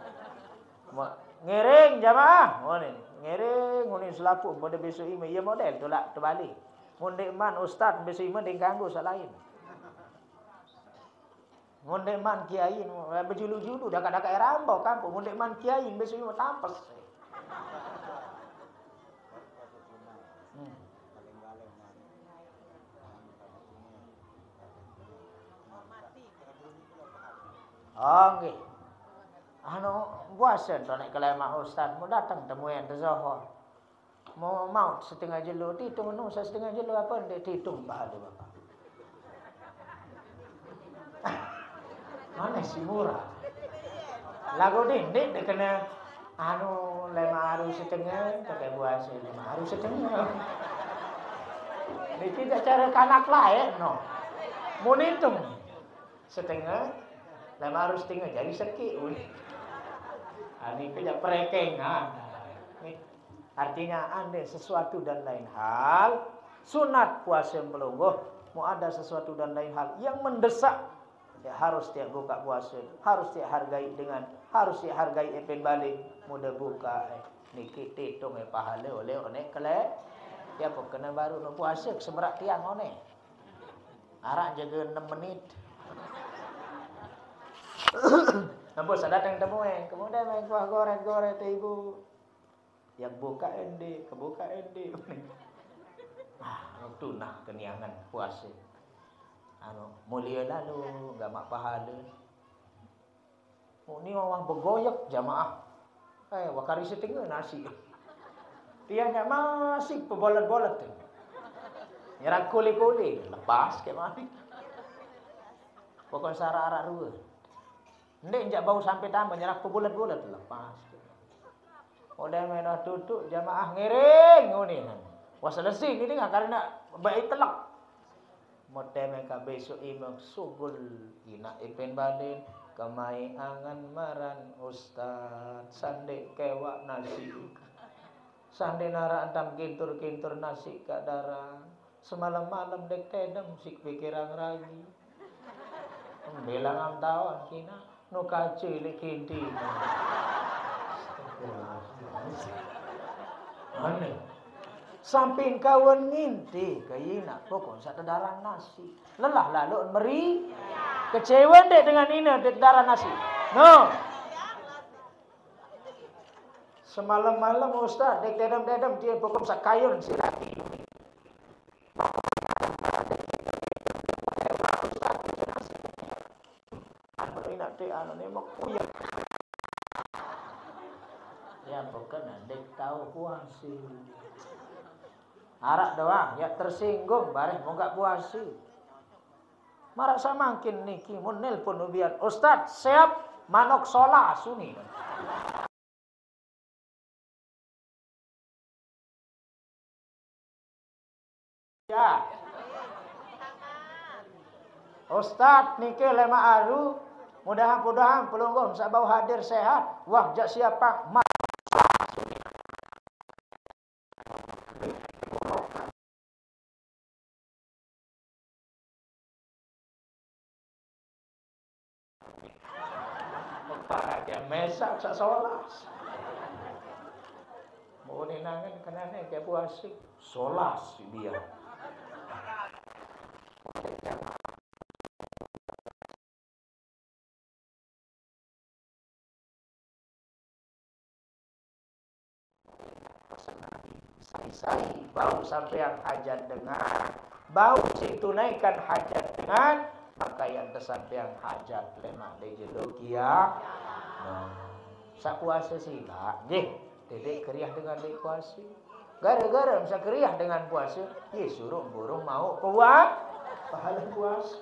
Ngiring jamaah, ngene. Ngiring ngene selapu pada besok ini ya model tolak terbalik. Mun man ustaz besok ini ding ganggu salain. Mun man kiai berjulu-julu dak-dak rambau kampung mun man kiai besok ini tampes. Oh nggih. Puasa tu nek kelemah ustaz mau datang temuan tu Zohor. Mau setengah jelo dihitung nu setengah jelo apa ndek dihitung pahala bapak. Mana si murah. Lagu ni dek kena 5 hari setengah pakai puasa 5 hari setengah. Ini tidak cara kanak lain no. Mau hitung setengah 5 hari setengah jadi sekik. Ini kerja perekengan. Artinya anda sesuatu dan lain hal sunat puasa pelungguh mau ada sesuatu dan lain hal yang mendesak ya harus dia buka puasa harus dia hargai dengan harus dia hargai epen balik muda buka niki hitung pahala oleh kele ya pun kena baru no puasa seberat tiang one arak jaga 6 menit. Nampak saya datang temu kemudian main kuah goreng tu ibu yang buka endi kebuka endi itu nah keniangan puasa mulia lalu enggak mak pahala ni orang bergoyak jamaah wakari setengah nasi tiangnya masih pebolat-bolat tu nyerang kuli-kuli lepas ke mana pokok sarah-arah rua ndek jak bau sampai tambah nyerah pebolat-bolat lepas udah merah tutup jamaah ngiring ngoni wah selesai ni dengar karena baik telak mote mereka besok imam sugul ina ipen badin kemai angan maran ustaz sande kewak nasi sande nara antam kintur-kintur nasi ka darah semalam-malam dek tedem sik pikiran ragi bilang tawan kina no kace le kinti aneh Samping kawan ngintih kayina pokok sak darah nasi. Lelah lalu meri. Kecewa dek dengan ini dek darah nasi. No. Semalam-malam Ustaz dek dedam dia pokok sak kayun silati. Nak dek anu ni mak puyeng. Ya pokok dek tahu puasi. Arak doang, ya tersinggung, bareng mau gak puasi. Marak samangkin niki, mau nelpon ubian. Ustaz, siap manok sola suni. Ya. Ustaz, niki lema aru, mudah-mudahan pelunggum sabau hadir sehat. Wah, jak siapa? Mesak sak solas. Mau ni nangan kenane kayak puasi. Solas dia. Sai bau sampean hajat dengan bau si tunaikan hajat dengan pakaian kesampean hajat lemah de jedokia. Sak puasa sila, nggih, dedek keriah dengan dek puasa. Gara-gara bisa keriah dengan puasa, ye suruh burung mau pahala puasa.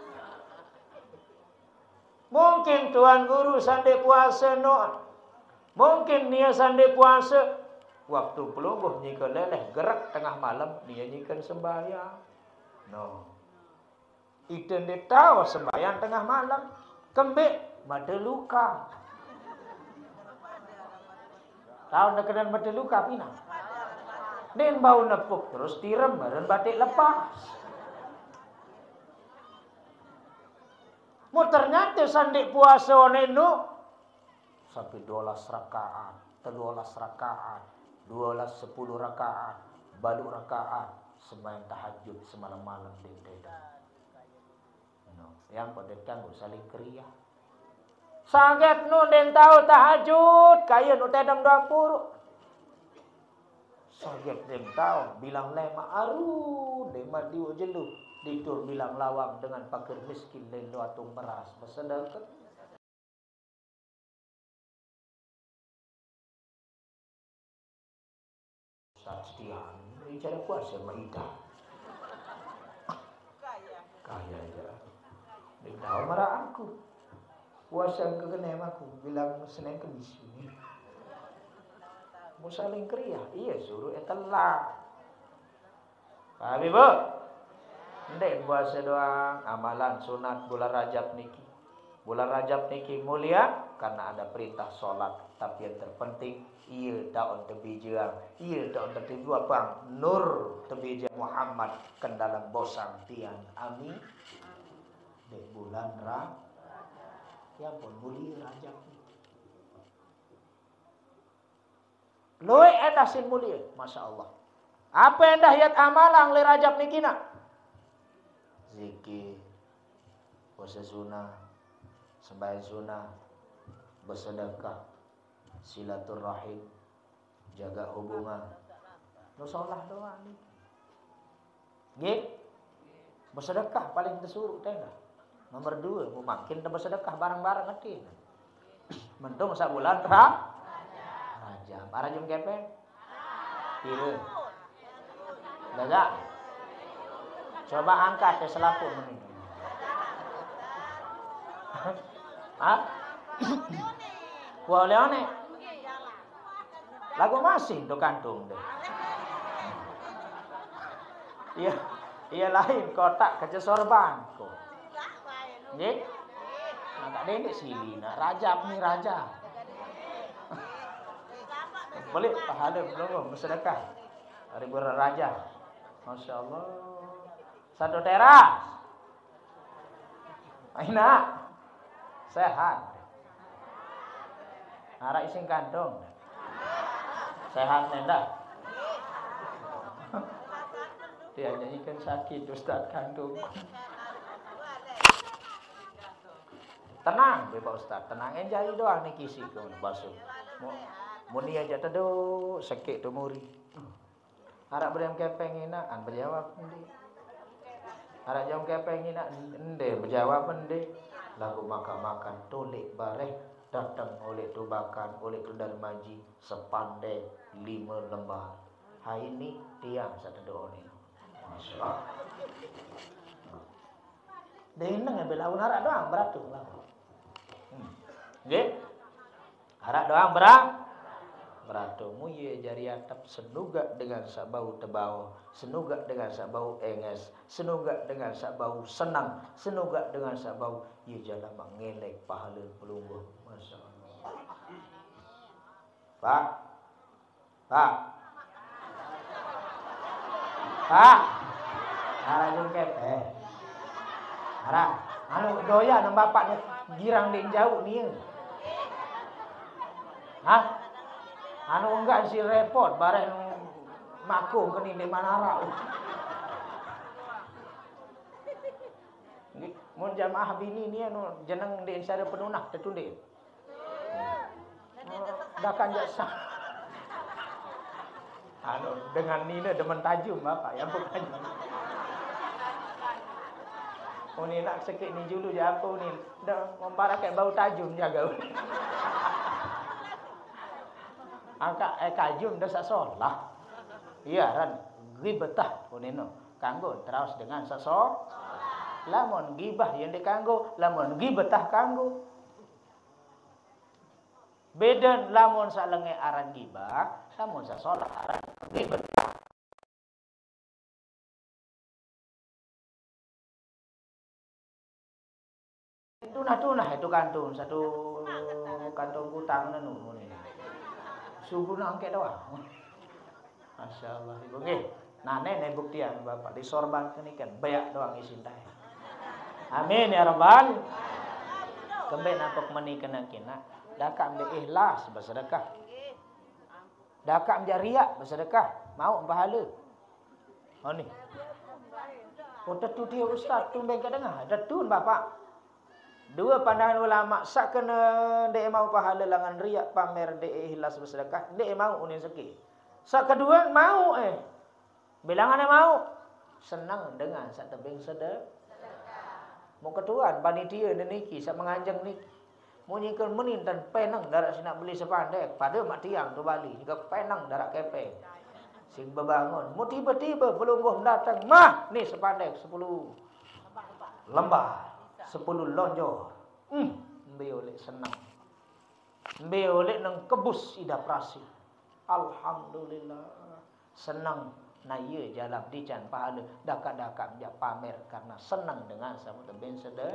Mungkin tuan guru sande puasa no. Mungkin dia sande puasa waktu pelungguh nyika leleh gerak tengah malam dia nyikan sembahyang. No. Itu dia tahu sembahyang tengah malam. Kembik mata luka. Tahu nak kenal mata luka pina. Den bau nepuk terus tiram dan batik lepas. Mu ternyata sandik puasa oneno sampai 12 rakaat, 13 rakaat, 12 10 rakaat, balu rakaat sembahyang tahajud semalam-malam den dedam. Yang pada kanggo saling keriah. Sangat nu den tahu tahajud, kaya nu tedam dapur. Sangat den tahu bilang lema aru, lema diu jelu, ditur bilang lawang dengan pakir miskin den atung beras bersedekah. Sastian, bicara kuasa maida. Kaya aja. Dia tahu marah aku. Puasa kegenem aku bilang Senin Kemis ini. Mau saling keriah, iya suruh etelah. Tapi bu, ndek puasa doang, amalan sunat bulan Rajab niki. Bulan Rajab niki mulia karena ada perintah sholat. Tapi yang terpenting, iya daun tebijian, iya daun tebijian bang nur tebijian Muhammad ke dalam bosang tian. Amin. Di bulan Rajab. Ya pun mulia Rajab. Loi endah sin mulia, masya Allah. Apa endah yat amalang le Rajab nikina? Zikir, puasa sunnah, sembahyang sunnah, bersedekah, silaturahim, jaga hubungan. Nu sholat doang nih. Nggih. Bersedekah paling tersuruh tenda. Nomor 2, mau makin bersedekah bareng-bareng ngerti. Mentung sak bulan Rajab. Rajab kepen? Piru. Dadah. Coba angkat ya selaput ini. Hah? Boleh one. Lagu masih do kantung deh. Iya lain kotak kerja sorban kok. Nggih. Nak dendek sini nak Rajab nih Rajab. Boleh pahala belum bersedekah. Hari bulan Rajab. Masya Allah. Satu teras. Aina. Sehat. Arah ising kantong. Sehat nendak. Dia nyanyikan sakit Ustaz kantung. Tenang, Pak Ustaz, tenang jari doang ni kisi kau basuh. Muni aja teduh sakit tu muri. Harap beriam kepeng inaan berjawab ende. Harap jam kepeng inaan ende berjawab ende. Lagu makan tolik bareh datang oleh tubakan oleh kedal maji sepandai 5 lembar. Hari ini tiang satu doa ni. Masya-Allah. Denang belaun harap doang beratung lah. Nggih. Harap doang beratung muye jari atap senugak dengan sak bau tebau, senugak dengan sak bau enges, senugak dengan sak bau senang, senugak dengan sak bau ye jalan mengelek pahala pelungguh. Masya-Allah. Pak. Harap jung kepe. Harap. Anu doya nang bapak ni girang dek jauh ni. Hah? Anu enggak si repot bareng makung ke ni di Manara. Mun jamaah bini ni anu jeneng di insara penunah tetundik. Dah kan jasa. Anu dengan nina demen tajum bapak yang bukan. Oh ni nak sikit ni julu je apa ni. Dah memparakan bau tajum jaga. Angka kajum dah sasolah. Iya ran gibetah punino. Kanggo terus dengan saso. Lamun gibah yang dikanggo, lamun gibetah kanggo. Beda lamun salenge aran gibah, lamun sasolah aran gibetah. Tunah itu kantung satu kantung kutang nanu ni. Subuh nak angkat doang. Masya-Allah ibu nggih. Nah nenek buktian bapak di sorban kenikan banyak doang isintai. Amin ya rabbal. Kembali napok menikah kena. Dakak ambil ikhlas bersedekah. Dakak ambil riak bersedekah. Mau pahala. Oh ni. Oh tetu dia ustaz tumbeng kat dengar. Tetun bapak. Dua pandangan ulama sak kena dek mau pahala langan riak pamer dek ikhlas bersedekah dek mau unin seki. Sak kedua mau bilangannya mau senang dengan sak tebing sedekah. Mau ketuan panitia niki sak menganjang niki. Mau nyikul menin dan penang darat si nak beli sepandek pada mak tiang tu Bali jika penang darat kepeng. Sing bebangun mau tiba-tiba belum datang mah ni sepandek 10 lembar. 10 lonjor. Mbiolek senang. Mbiolek nang kebus ida prasi. Alhamdulillah. Senang na ye jalan dican pahala dakak-dakak dia pamer karena senang dengan sama tebing sedekah.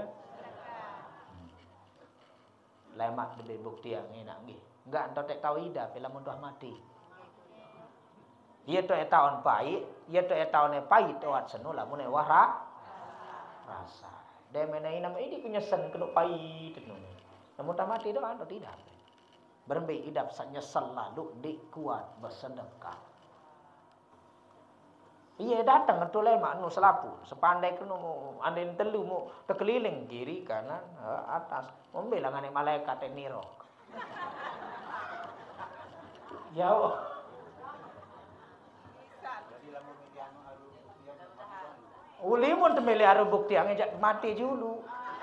Lemak diberi bukti yang enak nggih. Enggak entok tahu ida bila mun dah mati. Ia tu tahun pahit, ia tu tahun pahit awat senu lamun wara rasa. Dia menai nama ini kenyesen kena pahit tu. Namun tak mati dah atau tidak. Berembe idap sak nyesel lalu dik kuat bersedekah. Ia datang tu lemak nu selapu, sepandai kena mu andin telu mu terkeliling kiri kanan atas. Membelang ane malaikat niro. Ya Allah. Ulimun temeli aru bukti angejak mati dulu.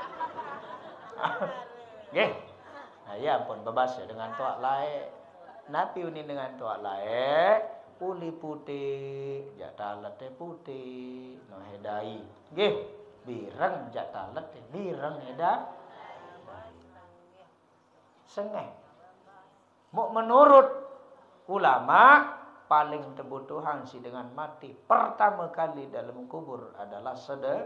Nggih. Nah, ya pun bebas ya dengan tuak lae. Napi uni dengan tuak lae, uli putih, jatalet putih, no hedai. Nggih, bireng jatalet bireng heda. Sengeh. Mau menurut ulama paling kebutuhan si dengan mati pertama kali dalam kubur adalah sedekah.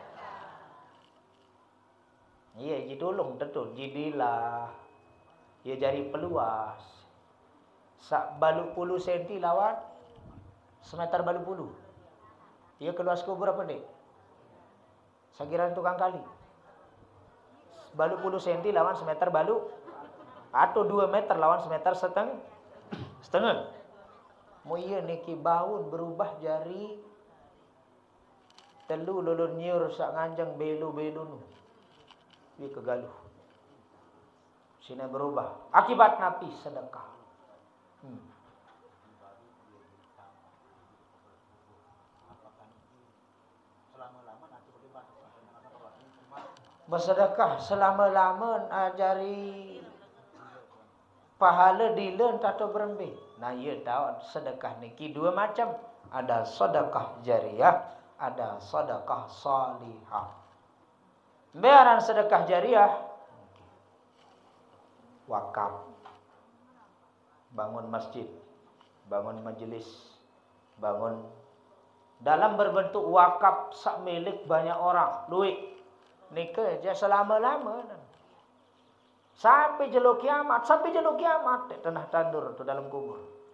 Iya, ji tolong tentu jidilah. Ia jari peluas. Sak balu 10 cm lawan semeter balu 10. Ia keluas kubur apa dek? Sakiran tukang kali. Balu 10 cm lawan semeter balu atau 2 meter lawan semeter setengah. Mau iya niki baun berubah jari Telu lulun nyur sak nganjeng belu-belu nu. Wi kegaluh. Sini berubah. Akibat napi sedekah. Bersedekah selama-lama ajari pahala dileun tato berembe. Nah, ia tahu sedekah niki dua macam. Ada sedekah jariah, ada sedekah salihah. Biaran sedekah jariah wakaf. Bangun masjid, bangun majelis, bangun dalam berbentuk wakaf sak milik banyak orang, duit. Nika aja selama-lama. Sampai jelo kiamat, tanah tandur tu dalam kubur.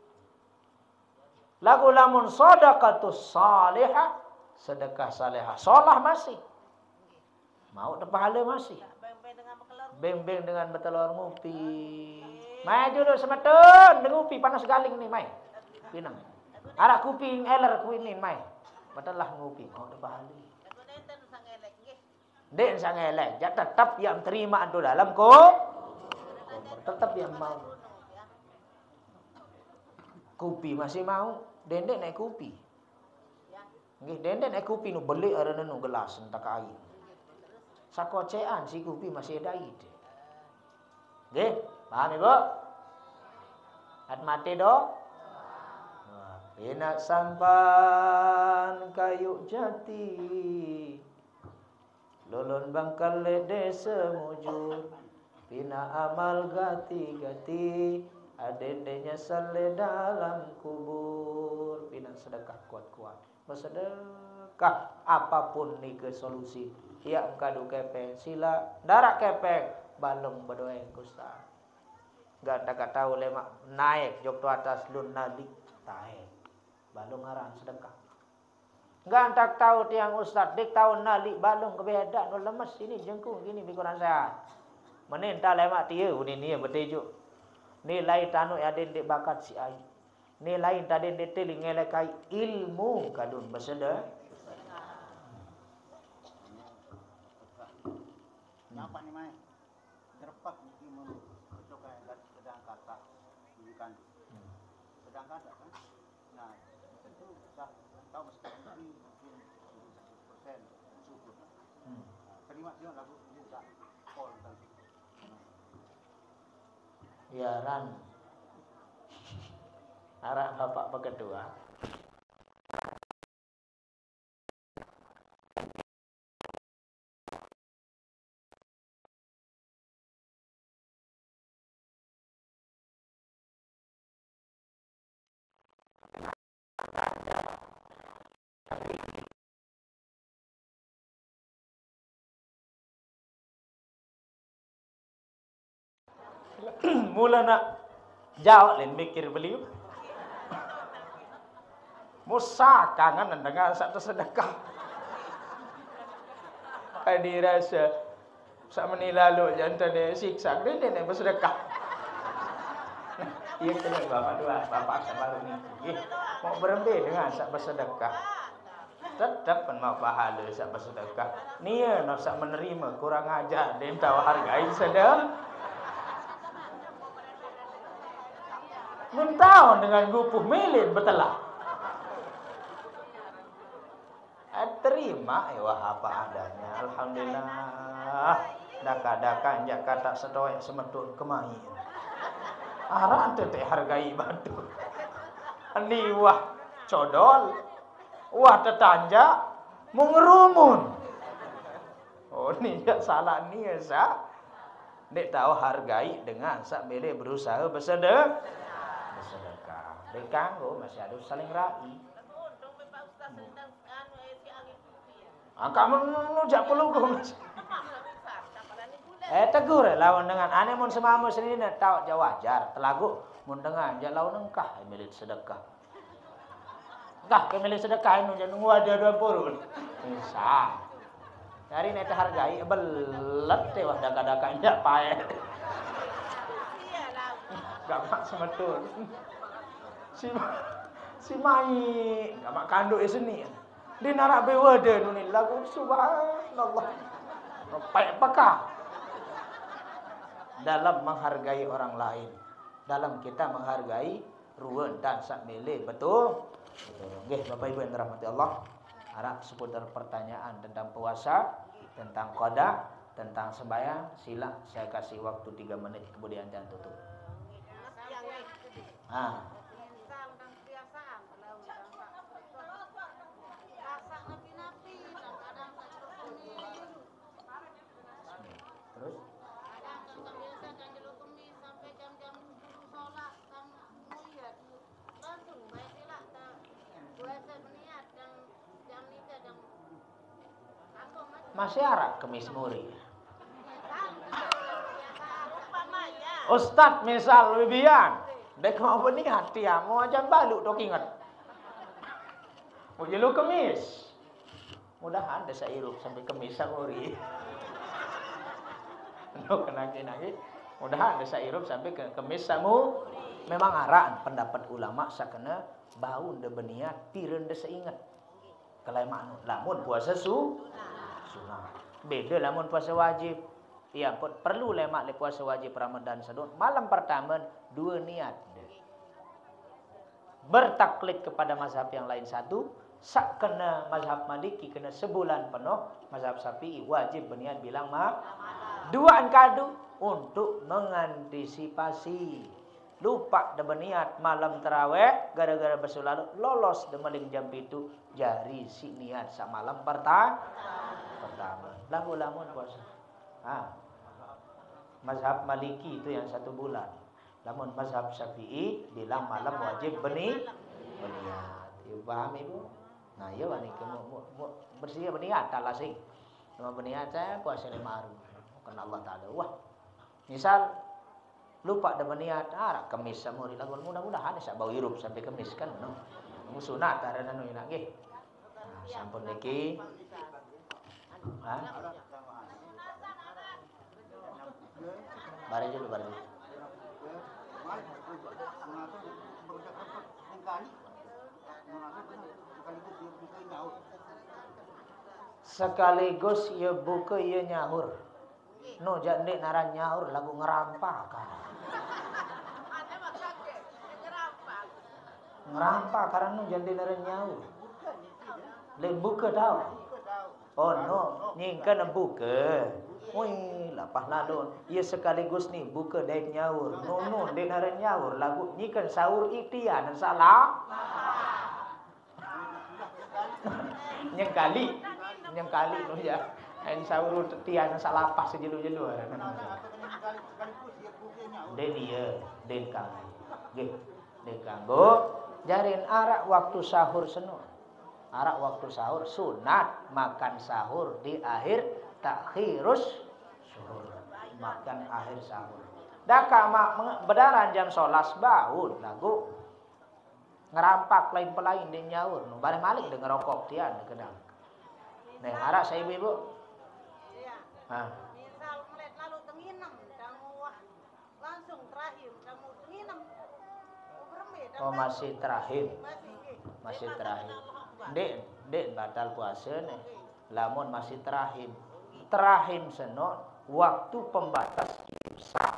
Lagu lamun sedekatus salihah, sedekah salihah, solah masih. Mau ada pahala masih. Beng-beng dengan betelor ngupi. Mai dulu semetun, ngupi panas galing ni mai. Pinang. Arak kuping eler kuinin mai. Betelah ngupi, mau ada pahala. Dek sang elek, ya tetap yang terima itu dalam tetap yang mau. Kupi masih mau, dendek naik kupi. Nggih, dendek naik kupi nu beli arena nu gelas entak air. Sakocean si kupi masih ada ide. Nggih, paham Ibu? Hat mati do? Pinak sampan kayu jati. Lulun bangkal desa mujur, pina amal gati-gati, adendenya sale dalam kubur. Pina sedekah kuat-kuat, bersedekah apapun ni ke solusi. Ya kadu kepeng sila, darak kepeng balong berdoa Ustaz. Gak tahu lemak naik jok tu atas lun nalik taek, balong aran sedekah. Enggak tak tahu tiang Ustaz, dik tahu nalik balung kebeda no lemes ini jengkung gini bikuran sehat. Menenta lemak tia ini ni betejuk. Nilai tanu aden dek bakat si ai. Nilai taden dek teling ngelekai ilmu kadun berseda. Nyapa ni mai. Terpak ni mau coba sedang kata bukan. Sedang kata kan. Nah, itu dah tahu mesti terima dia lagu juga call tadi. Ya ran. Arah bapak pekedua. Mula nak jawab lain mikir beliau. Musa kangen dengan satu sedekah. Adi rasa sama ni lalu jantan dia siksa dia nak bersedekah. Ia kena bapak dua, bapak baru ni. Mau berembe dengan sak bersedekah. Tetap pun mau pahala sak bersedekah. Nia nak sak menerima kurang ajar dia tahu hargai sedekah. Mentau dengan gupuh milin betelah. Terima wah apa adanya. Alhamdulillah. Daka-daka anjak kata setoek semetun kemahin. Arah tete hargai batu. Ni wah codol. Wah tetanja mengerumun. Oh ni salah ni sa. Nek tahu hargai dengan sak bele berusaha bersedekah. Kanggo masih ada saling rai. Kamu nujak pelunggu mas. Tegur lawan dengan aneh mun semama sendiri nak tahu jauh wajar. Telagu mun dengan jalau nengkah milik sedekah. Engkah ke milik sedekah nu jangan wadah 20. Bisa. Cari nek hargai belet teh wah daga-daganya pae. Gamak semetun. Si mai, gamak kanduk seni. Di narak bewede nuni lagu subhanallah. Baik pakah. Dalam menghargai orang lain, dalam kita menghargai ruwen dan sak milih betul. Nggih Bapak Ibu yang dirahmati Allah, arah seputar pertanyaan tentang puasa, tentang qada, tentang sembahyang, sila saya kasih waktu 3 menit kemudian jangan tutup. Terus masih arak kemis muri. Ustaz misal lebihan, dek mau berniat dia mau ajan baluk dok ingat. Mau jelu kemis. Mudahan desa irup sampai kemis muri. Dok nagi. Mudahan desa irup sampai ke kemis samu. Memang araan pendapat ulama sakena bau de berniat pireun desa ingat. Kalai makna lamun puasa sunah. Beda lamun puasa wajib. Ya, perlu lemak le puasa wajib Ramadan sedon. Malam pertama 2 niat. Bertaklid kepada mazhab yang lain satu, sak kena mazhab Maliki kena sebulan penuh, mazhab Syafi'i wajib berniat bilang duaan kadu untuk mengantisipasi. Lupa de berniat malam tarawih gara-gara besulalu lolos de maling jam itu jari si niat sa malam pertama. Lamun puasa. Mazhab Maliki itu yang 1 bulan. Lamun mazhab Syafi'i bilang malam wajib berniat. Ibu paham Ibu? Nah, iya wani bersih berniat tak lasing. Cuma berniat saya puasa 5 hari. Karena Allah Taala. Wah. Misal lupa de berniat kemis samuri lagun mudah-mudahan sak bau hirup sampai kemis kan no. Sunat arana nu inak nggih. Nah, sampun niki. Bari dulu. Sekaligus ia buka ia nyahur. No jande naran nyahur lagu ngerampak kan. Ngerampak karena no jande naran nyahur. Le buka tau. Oh no, nyingkan buka. Wih, lapah ladon. Ia sekaligus nih buka daik nyaur. No, dek naran nyaur. Lagu nyikan sahur itian salah. Nyengkali no ya. En sahur tian salah pas sejelu-jelu. Den iya, den kanggo. Nggih, den kanggo jarin arak waktu sahur seno. Arak waktu sahur sunat makan sahur di akhir takhirus suhur. Makan akhir sahur. Daka bedaran jam 11 baun lagu ngerampak lain pelain di nyaur. Bareng malik de ngerokok tian kedang. Nah, arak saya ibu. Misal melihat lalu tenginem kamu langsung terakhir kamu tenginem. Oh masih terakhir. Masih terakhir. Dek batal puasa nih. Lamun masih terahim seno waktu pembatas imsak.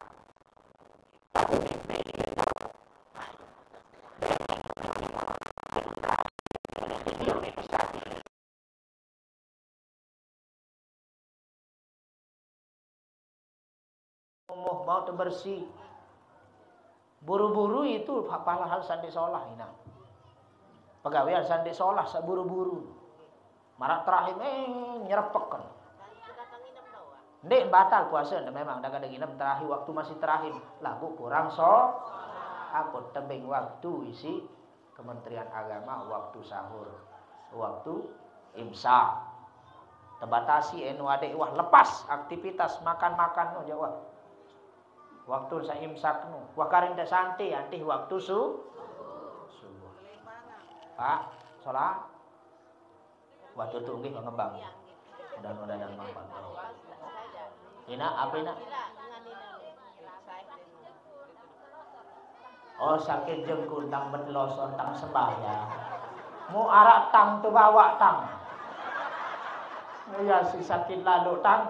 Mau terbersih. Buru-buru itu apalah hal sandi sholah ina. Pegawai sandi sholah saburu-buru. Marak terakhir nyerepekkan. Ndek batal puasa memang dah kadang nginep terakhir waktu masih terakhir. Lagu kurang aku tebing waktu isi Kementerian Agama waktu sahur. Waktu imsak. Terbatasi adek wah lepas aktivitas makan-makan no Jawa. Waktu saya imsak no. Wah karing dak santai antih waktu subuh. Pak, sholat. Waktu itu nggih ngembang. Dan mampal. Ina apa ina? Oh sakit jengkul tang betlos tang sembahyang. Mau arak tang tu bawa tang. Ya si sakit lalu tang.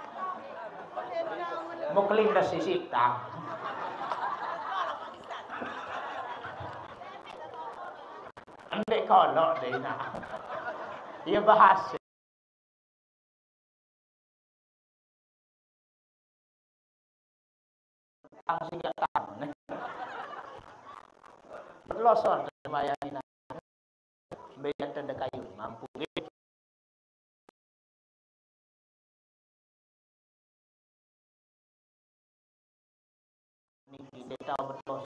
Mau kelindas sisi tang. Andek kolok deh nak. Dia bahasa. Tang siga tang. Berlosor bayangin. Bayan tanda kayu mampu gitu. Ini dia tahu berlosor.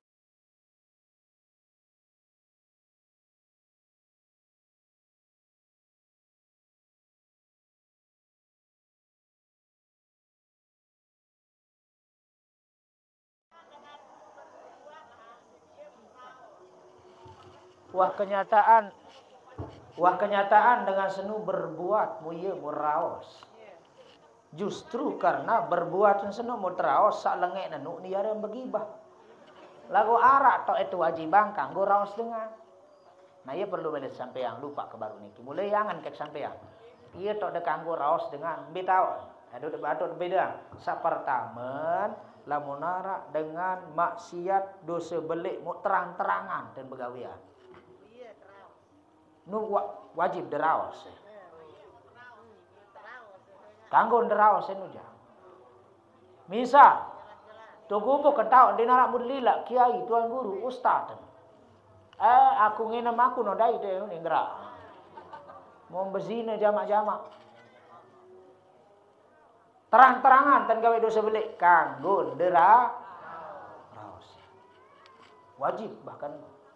Wah kenyataan dengan senu berbuat muye muraos. Justru karena berbuat senu muraos sak lengek nanu ni yang begibah. Lagu arak tok itu wajibang kanggo raos dengan. Nah ia perlu balik sampeang lupa ke baru niki. Mulai jangan kek sampeang. Ia tok de kanggo raos dengan betau. Aduh debatut beda. Sapertamen lamun arak dengan maksiat dosa belik mu terang-terangan dan begawian. Nu wajib deraos. Kanggo deraos nu jang. Misal tugupo kentau di narak mudlila kiai tuan guru ustaz. Aku nginem aku no dai teh ni gerak. Mau bezina jamak-jamak. Terang-terangan tan gawe dosa belik kanggo deraos. Wajib bahkan.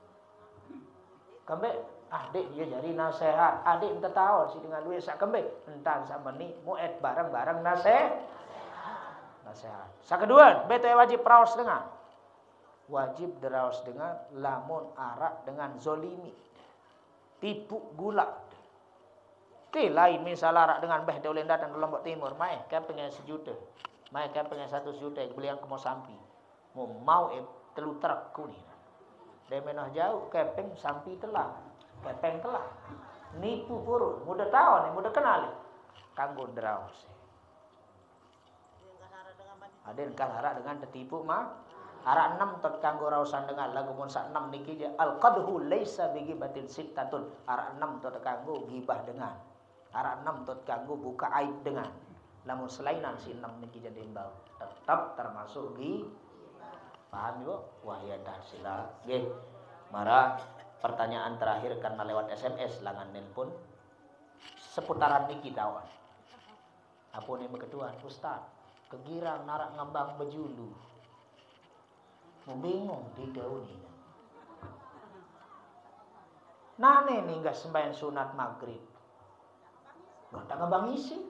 Kambe adik dia jadi nasihat, adik minta tahu si dengan duit sak kembali, entan sama ni muet bareng-bareng nasihat. Sak kedua, bete wajib raos dengan, wajib deraos dengan lamun arak dengan zolimi, tipu gula. Ti lain misal arak dengan beh dolen datang Lombok Timur, mai kan pengen 1 juta, mai kan pengen 1 juta, beli yang ke Mosambi, mau telu truk ku ni, dia menah jauh, kepeng sampi telah. Kepeng telah nipu purun mudah tahu nih mudah kenal kanggo deraos ada yang kalah dengan tertipu mah arak 6 tot kanggo raosan dengan lagu mun sak 6 niki dia al qadhu laisa bigi batil sittatun arak 6 tot kanggo gibah dengan arak 6 tot kanggo buka aib dengan lamun selainan si 6 niki jadi imbau tetap termasuk paham yo wah ya dah sila nggih mara pertanyaan terakhir karena lewat SMS langan nelpon seputaran niki tawan. Apa ni berketuan Ustaz? Kegirang narak ngembang bejulu. Mau bingung tidak ni. Nane ni enggak sembahyang sunat maghrib. Gak ngembang isi.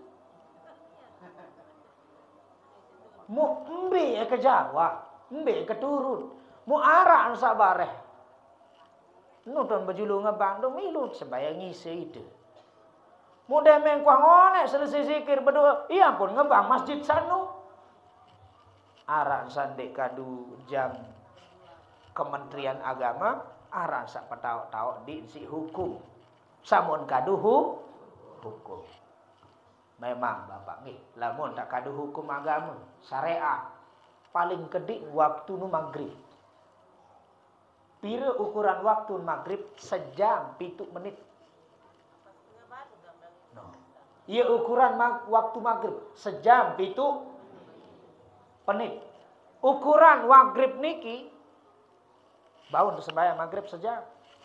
Mau embe ke Jawa, embe ke turun, mau arah sabareh. Nonton bejulu ngebang dong milu sembahyang ngisi itu. Mudah mengkuang onek selesai zikir berdoa. Iya pun ngebang masjid sanu. Arak sandik kadu jam Kementerian Agama. Arak sak petau-tau di si hukum. Samun kadu hukum. Memang bapak nih. Lamun tak kadu hukum agama. Syariah. Paling kedik waktu nu maghrib. Pira ukuran waktu maghrib sejam 7 menit. No. Ia ukuran waktu maghrib sejam 7 menit. Ukuran maghrib niki bau untuk sembahyang maghrib sejam.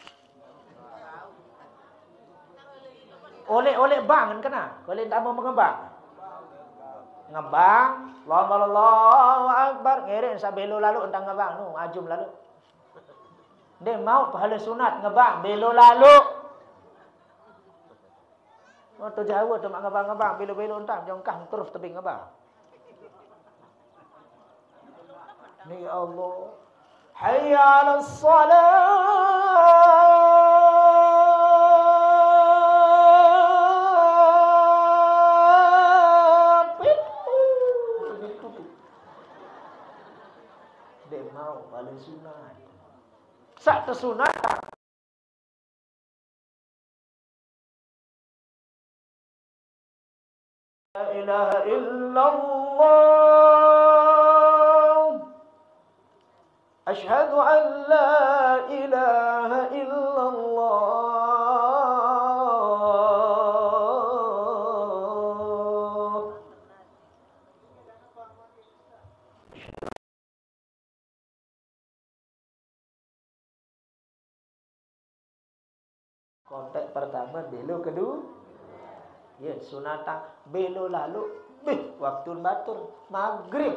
Oleh bang kena, oleh tak mau mengembang. Ngembang, Allahu Akbar, ngiring sabelo lalu entang ngembang nu ajum lalu. Dia mau pahala sunat ngebang belo lalu. Waktu jauh tu mak ngebang belo-belo entang jongkang terus tebing ngebang. Ni Allah. Hayya 'alas salat. Dia mau pahala sunat. Sak tersunat La ilaha illallah. Asyhadu an la ilaha illallah. Kontak pertama, belo kedua. Ya, sunatan belo lalu, waktu batur maghrib.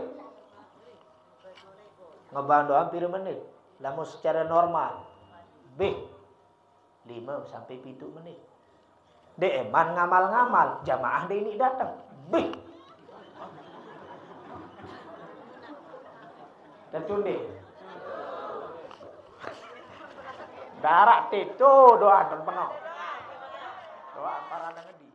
Ngebando hampir menit. Lamun secara normal, 5 sampai 7 menit. Deeman ngamal-ngamal, jamaah deh ini datang. Tentu deh. Darak itu doa dan penuh. Doa para nangedi.